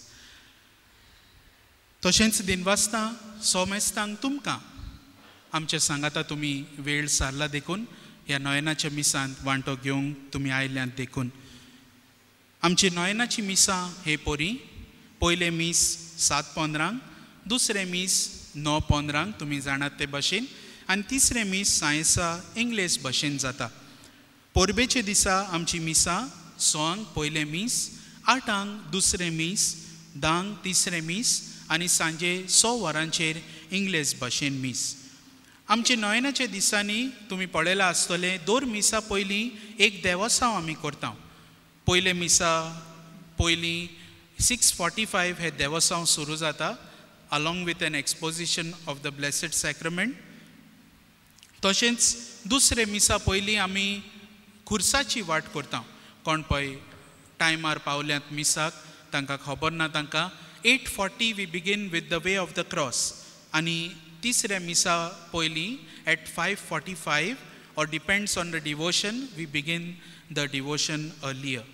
तशेंच दिनवासतां सोमेस्तांक तुमकां आमच्या सांगाता तुमी वेळ सारला देखून ह्या नोयनाच्या मिसांत वांटो घेवंक तुमी आयल्यांत देखून. आमची नोयनाची मिसां हे पोरी. पयले मीस 7:15, दुसरे मीस 9:15 तुमी जाणात ते भाशेन, आनी तिसरे मीस सायन्सा इंग्लीश भाशेन जाता. पोरबेचे दिसा आमची मिसां 6 पयले मीस, 8 दुसरे मीस, 10 तिसरे मीस आनी सांजे 6 वरांचेर इंग्लीश भाशेन मीस. आमचे नोयनाच्या दिसांनी तुमी पळयलां आसतलें 2 मिसां पयलीं एक देवसांव आमी करता. पयले मिसा पयलीं 6:45 हे देवसांव सुरू जाता along with an exposition of the blessed sacrament. तशेंच दुसरे मिसा पयलीं आमी खुर्साची वाट करता. कोण पळय टायमार पावल्यांत मिसाक तांकां खबर ना तांकां 8:40 we begin with the way of the cross आनी तिसऱ्या मिसा पयलीं at 5:45 or depends on the devotion we begin the devotion earlier.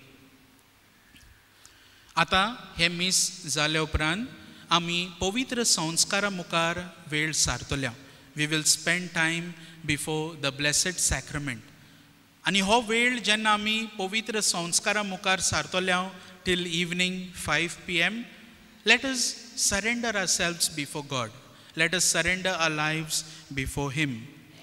आतां हे मीस जाल्या उपरांत आमी पवित्र संस्कारा मुखार वेळ सारतल्या. We will spend time before the blessed sacrament. आनी हो वेळ जेन्ना आमी पवित्र संस्कारा मुखार सारतल्या till evening 5 PM, let us surrender ourselves before God. Let us surrender our lives before Him.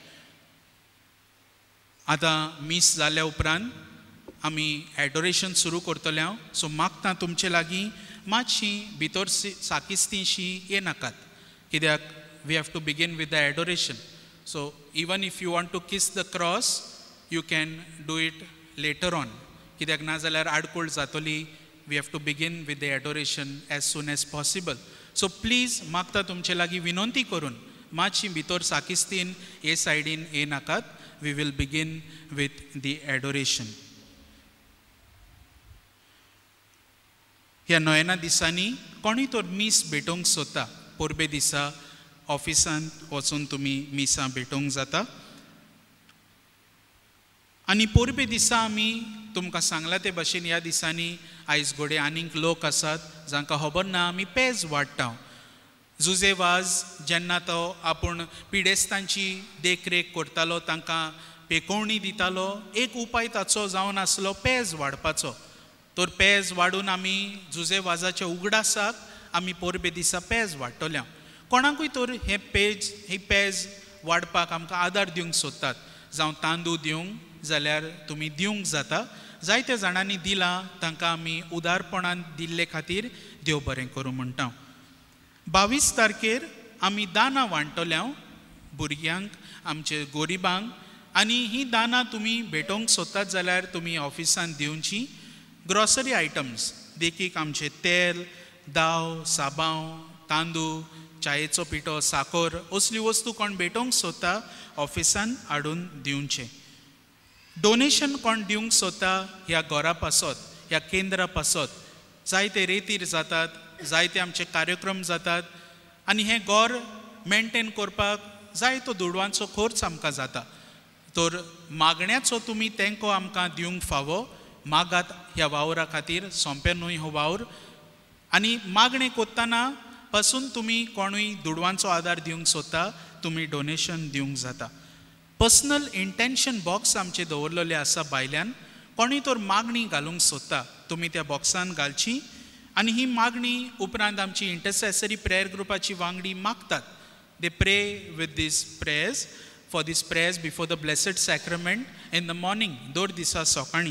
आतां मीस जाल्या उपरांत आमी एडोरेशन सुरू करतल्या. सो मागता तुमचे लागीं मातशीं भितर साकिस्तीशी येनाकात, कित्याक we have to begin with the adoration. So even if you want to kiss the cross you can do it later on, कित्याक नाजाल्यार आडकोळ जातली. We have to begin with the adoration as soon as possible. So please मागता तुमचे लागीं विनंती करून मातशी भितर साकिस्तीन हे सायडीन येनाकात. We will begin with the adoration. ह्या नोयना दिसांनी कोणूय तर मीस भेटोवंक सोदता, पोरबे दिसा ऑफिसांत वचून तुमी मिसां भेटोवंक जाता. आनी पोरबे दिसा आमी तुमकां सांगला ते भाशेन ह्या दिसांनी आयज घोडे आनीक लोक आसात जांकां खबर ना आमी पेज वाडटा. जुजे वाज जेन्ना तो आपूण पिडेस्तांची देखरेख करतालो, तांकां पेकोवणी दितालो, एक उपाय ताचो जावन आसलो पेज वाडपाचो. तर पेज वाडून आमी जुजे वाजाच्या उगडासाक आमी पोरबे दिसा पेज वाडटल्या. कोणाकूय तर हे पेज वाडपाक आमकां आदार दिवंक सोदतात, जावं तांदूळ दिवंक जाल्यार तुमी दिवंक जाता. जायत्या जाणांनी दिलां, तांकां आमी उदारपणान दिल्ले खातीर देव बरें करूं म्हणटा. 22 तारखेर आमी दानां वांटतल्या भुरग्यांक, आमचे गोरिबांक. आनी ही दानां तुमी भेटोवंक सोदतात जाल्यार तुमी ऑफिसांत दिवची. ग्रॉसरी आयटम्स देखीक आमचे तेल, दाव, साबांव, तांदूळ, चायेचो पिठो, साखर असली वस्तू कोण भेटोवंक सोदता ऑफिसांत हाडून दिवचे. डोनेशन कोण दिवंक सोदता ह्या घरा पासत, ह्या केंद्रा पासत, जायते रेतीर जातात, जायते आमचे कार्यक्रम जातात. आनी हें घर मेंटेन करपाक जायतो दुडवांचो खर्च आमकां जाता. तर मागण्याचो तुमी तेंको आमकां दिवंक फावो. मागात ह्या वावरा खातीर, सोंपें न्हय हो वावर. आनी मागणें कोत्ताना पासून तुमी कोणूय दुडवांचो आदार दिवंक सोदता, तुमी डोनेशन दिवंक जाता. पर्सनल इंटेंशन बॉक्स आमचे दवरलेले आसा भायल्यान. कोणी तर मागणी घालूंक सोदता तुमी त्या बॉक्सान घालची आनी ही मागणी उपरांत आमची इंटरसेसरी प्रेयर ग्रुपाची वांगडी मागतात. They pray with these prayers for these prayers before the blessed sacrament in the morning, दर दिसा सकाळीं.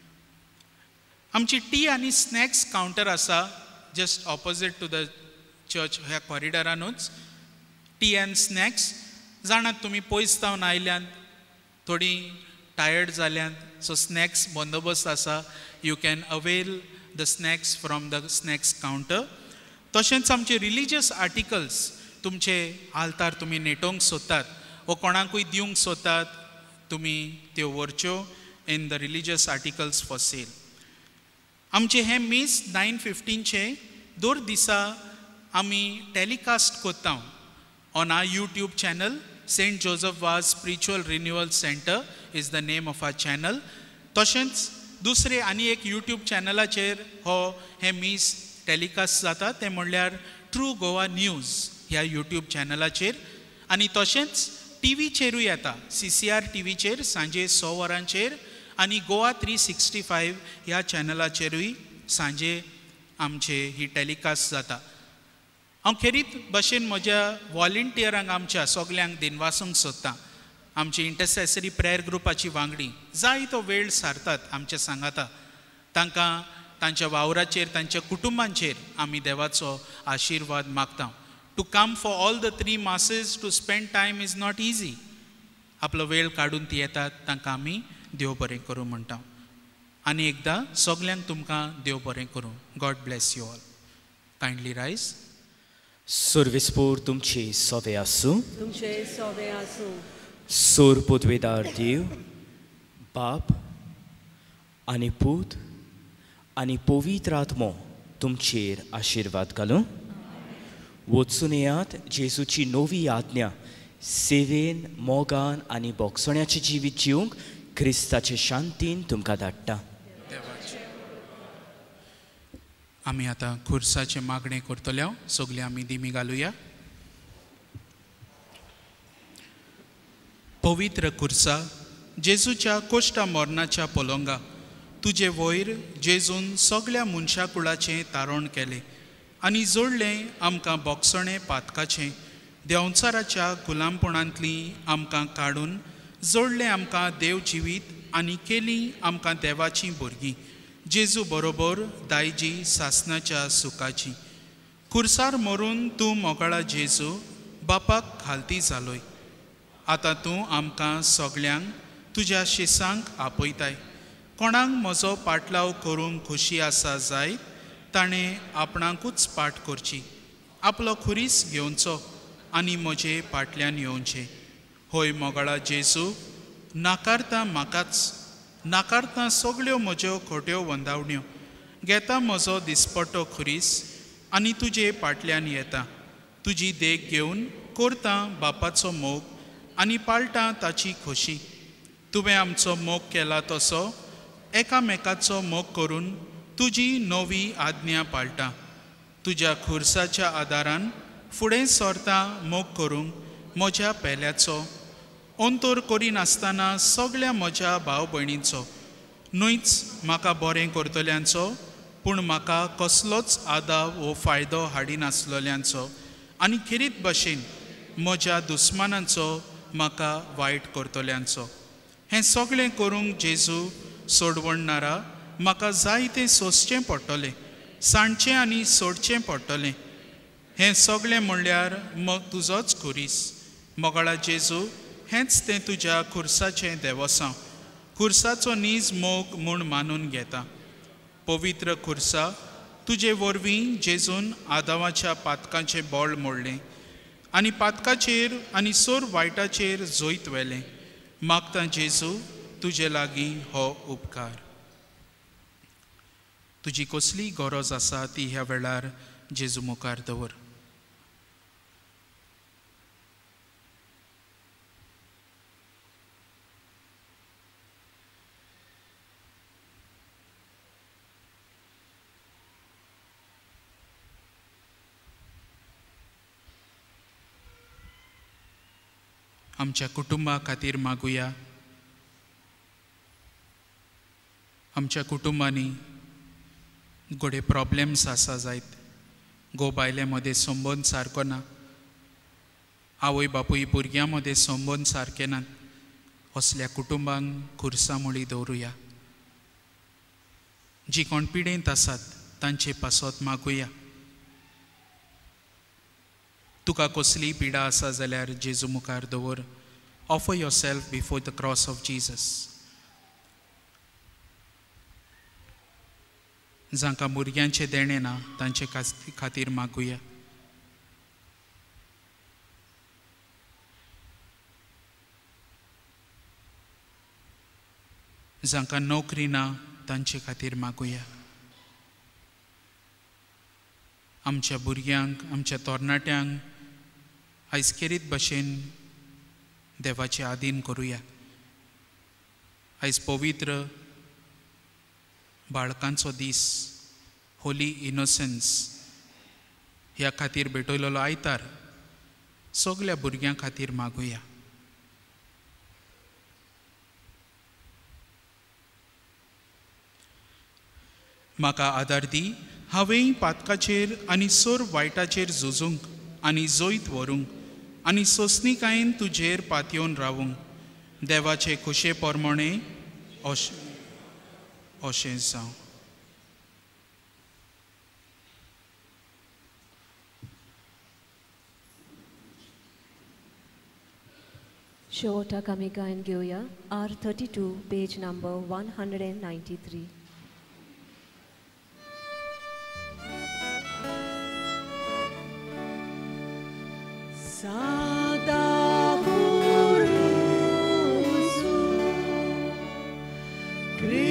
आमची टी आनी स्नॅक्स कावंटर आसा just opposite to the church, ह्या कॉरिडरानूच. टी एंड स्नॅक्स जाणात तुमी पयस जावन आयल्यात, थोडी टायर्ड जाल्यात, सो स्नॅक्स बंदोबस्त आसा. You can avail the snacks from the snacks counter. तशेंच आमचे रिलिजियस आर्टिकल्स तुमचे आल्तार तुमी नेटोवंक सोदतात वो कोणाकूय दिवंक सोदतात, तुमी त्यो व्हरच्यो in the religious articles for sale. आमचे हे मीस 9:15 दर दिसा आमी टॅलिकास्ट कोत्ता on our YouTube channel. Saint Joseph Vaz spiritual renewal centre is the name of our channel. तशेंच दुसरे आनी एक यूट्यूब चॅनलाचेर हे मीस टॅलिकास्ट जाता, ते म्हणल्यार ट्रू गोवा न्यूज ह्या यूट्यूब चॅनलाचेर. आनी तशेंच टीव्हीचेरूय येता, CCR टीव्हीचेर सांजे 6 वरांचेर, आनी गोवा 365 ह्या चॅनलाचेरूय सांजे आमचे ही टॅलिकास्ट जाता. हांव खेरीत भशेन म्हज्या वॉलंटियरांक आमच्या सगल्यांक दिनवासूंक सोदतां. आमची इंटरसेसरी प्रेयर ग्रुपाची वांगडी जाय तो वेळ सारतात आमच्या सांगाता. तांकां तांच्या वावराचेर तांच्या कुटुंबांचेर आमी देवाचो आशिर्वाद मागता. To come for all the 3 masses to spend time is not easy. आपलो वेळ काडून ती येतात, तांकां आमी देव बरें करूं म्हणटा. आनी एकदां सगल्यांक तुमकां देव बरें करूं. God bless you all. Kindly rise. सर्वेस्पोर तुमचे सोवे आसूं. तुमचे सोवे आसूं. सोर पोतवेदार देव, बाप आनी पूत आनी पवित्र आत्मो तुमचेर आशिर्वाद घालूं. वचून येयात जेजूची नवी आज्ञा सेवेन, मोगान आनी बोगसण्याचें जिवीत जिवंक क्रिस्ताचे शांतीन तुमकां धाडटा. आमी आतां खुर्साचे मागणें करतले. सगळीं आमी दिमी घालुया. पवित्र खुर्सा, जेजूच्या कोश्टा मरणाच्या पलंगा तुजे वयर जेजून सगळ्या मनशा कुळाचें तारण केलें आनी जोडलें आमकां बोगसणे पातकाचें. देंवचाराच्या गुलामपणांतली आमकां काडून जोडलें आमकां देव जिवीत आनी केलीं आमकां देवाचीं भुरगीं. जेजू बरोबर दायजी सासनाच्या सुखाची. खुर्सार मरून तूं मोगाळा जेजू बापाक घालती जालोय. आतां तूं आमकां सगळ्यांक तुज्या शिसांक आपयताय. कोणाक म्हजो पाटलाव करूंक खुशी आसा जायत ताणें आपणाकूच पाट करची. आपलो खुरीस घेवचो आनी म्हजे फाटल्यान येवचें. होय मोगाळा जेजू, नाकारता म्हाकाच, नाकारता सगळ्यो म्हज्यो खोट्यो वंदावण्यो. घेता म्हजो दिसपट्टो खुरीस आनी तुजे फाटल्यान येता. तुजी देख घेवन करता बापाचो मोग आनी पाळटा ताची खोशी. तुवें आमचो मोग केला तसो एकामेकाचो मोग करून तुजी नवी आज्ञा पाळटा. तुज्या खुर्साच्या आदारान फुडें सरता मोग करूंक म्हज्या पेल्याचो. अंतोर करिनासतना सगळ्या म्हज्या भाव भयणींचो. न्हूच म्हाका बरें करतल्यांचो, पूण म्हाका कसलोच आदाव वो फायदो हाडिनासलेल्यांचो. आनी खेरीत भशेन म्हज्या दुस्मानांचो, म्हाका वायट करतल्यांचो. हें सगळें करूंक जेजू सोडवणारा म्हाका जायतें सोंसचें पडटलें, सांडचें आनी सोडचें पडटलें. हें सगळें म्हणल्यार मग तुजोच खुरीस. मोगाळा जेजू, हेंच तें तुज्या खुर्साचें देवसांव. खुर्साचो नीज मोग म्हूण मानून घेता. पवित्र खुर्सा, तुजे वरवीं जेजून आदावाच्या पातकाचें बोळ मोडलें आनी पातकाचेर आनी सोर वायटाचेर जोयत व्हेलें. मागता जेजू तुजे लागीं हो उपकार. तुजी कसली गरज आसा ती ह्या वेळार जेजू मुखार दवर. आमच्या कुटुंबा खातीर मागुया. आमच्या कुटुंबांनी गोडे प्रॉब्लेम्स आसा जायत. घोव बायले मदें संबंद सारको ना. आवय बापूय भुरग्यां मदें संबंद सारके नात. असल्या कुटुंबांक खुर्सामुळी दवरुया. जी कोण पिडेंत आसात तांचे पासत मागुया. तुका कसलीय पिडा आसा जाल्यार जेजू मुखार दवर. Offer yourself before the cross of Jesus. जांकां भुरग्यांचे देणे ना तांचे खातीर मागुया. जांकां नोकरी ना तांचे खातीर मागुया. आमच्या भुरग्यांक आमच्या तरणाट्यांक आयज केरीत भशेन देवाचे आदीन करुया. आयज पवित्र बाळकांचो दीस, होली इनोसन्स, ह्या खातीर भेटयलेलो आयतार सगल्या भुरग्यां खातीर मागुया. म्हाका आदार दी. हांवें पातकाचेर आनी सोर वायटाचेर झुजूंक आनी जोयत व्हरूंक आनी सोंसणीकायेन तुजेर पातयेवन रावूंक. देवाचे खुशे पोरमोणे अशें जावं. शेवटाक आमी गायन घेवया. R32, page number 193. Santa Cruz,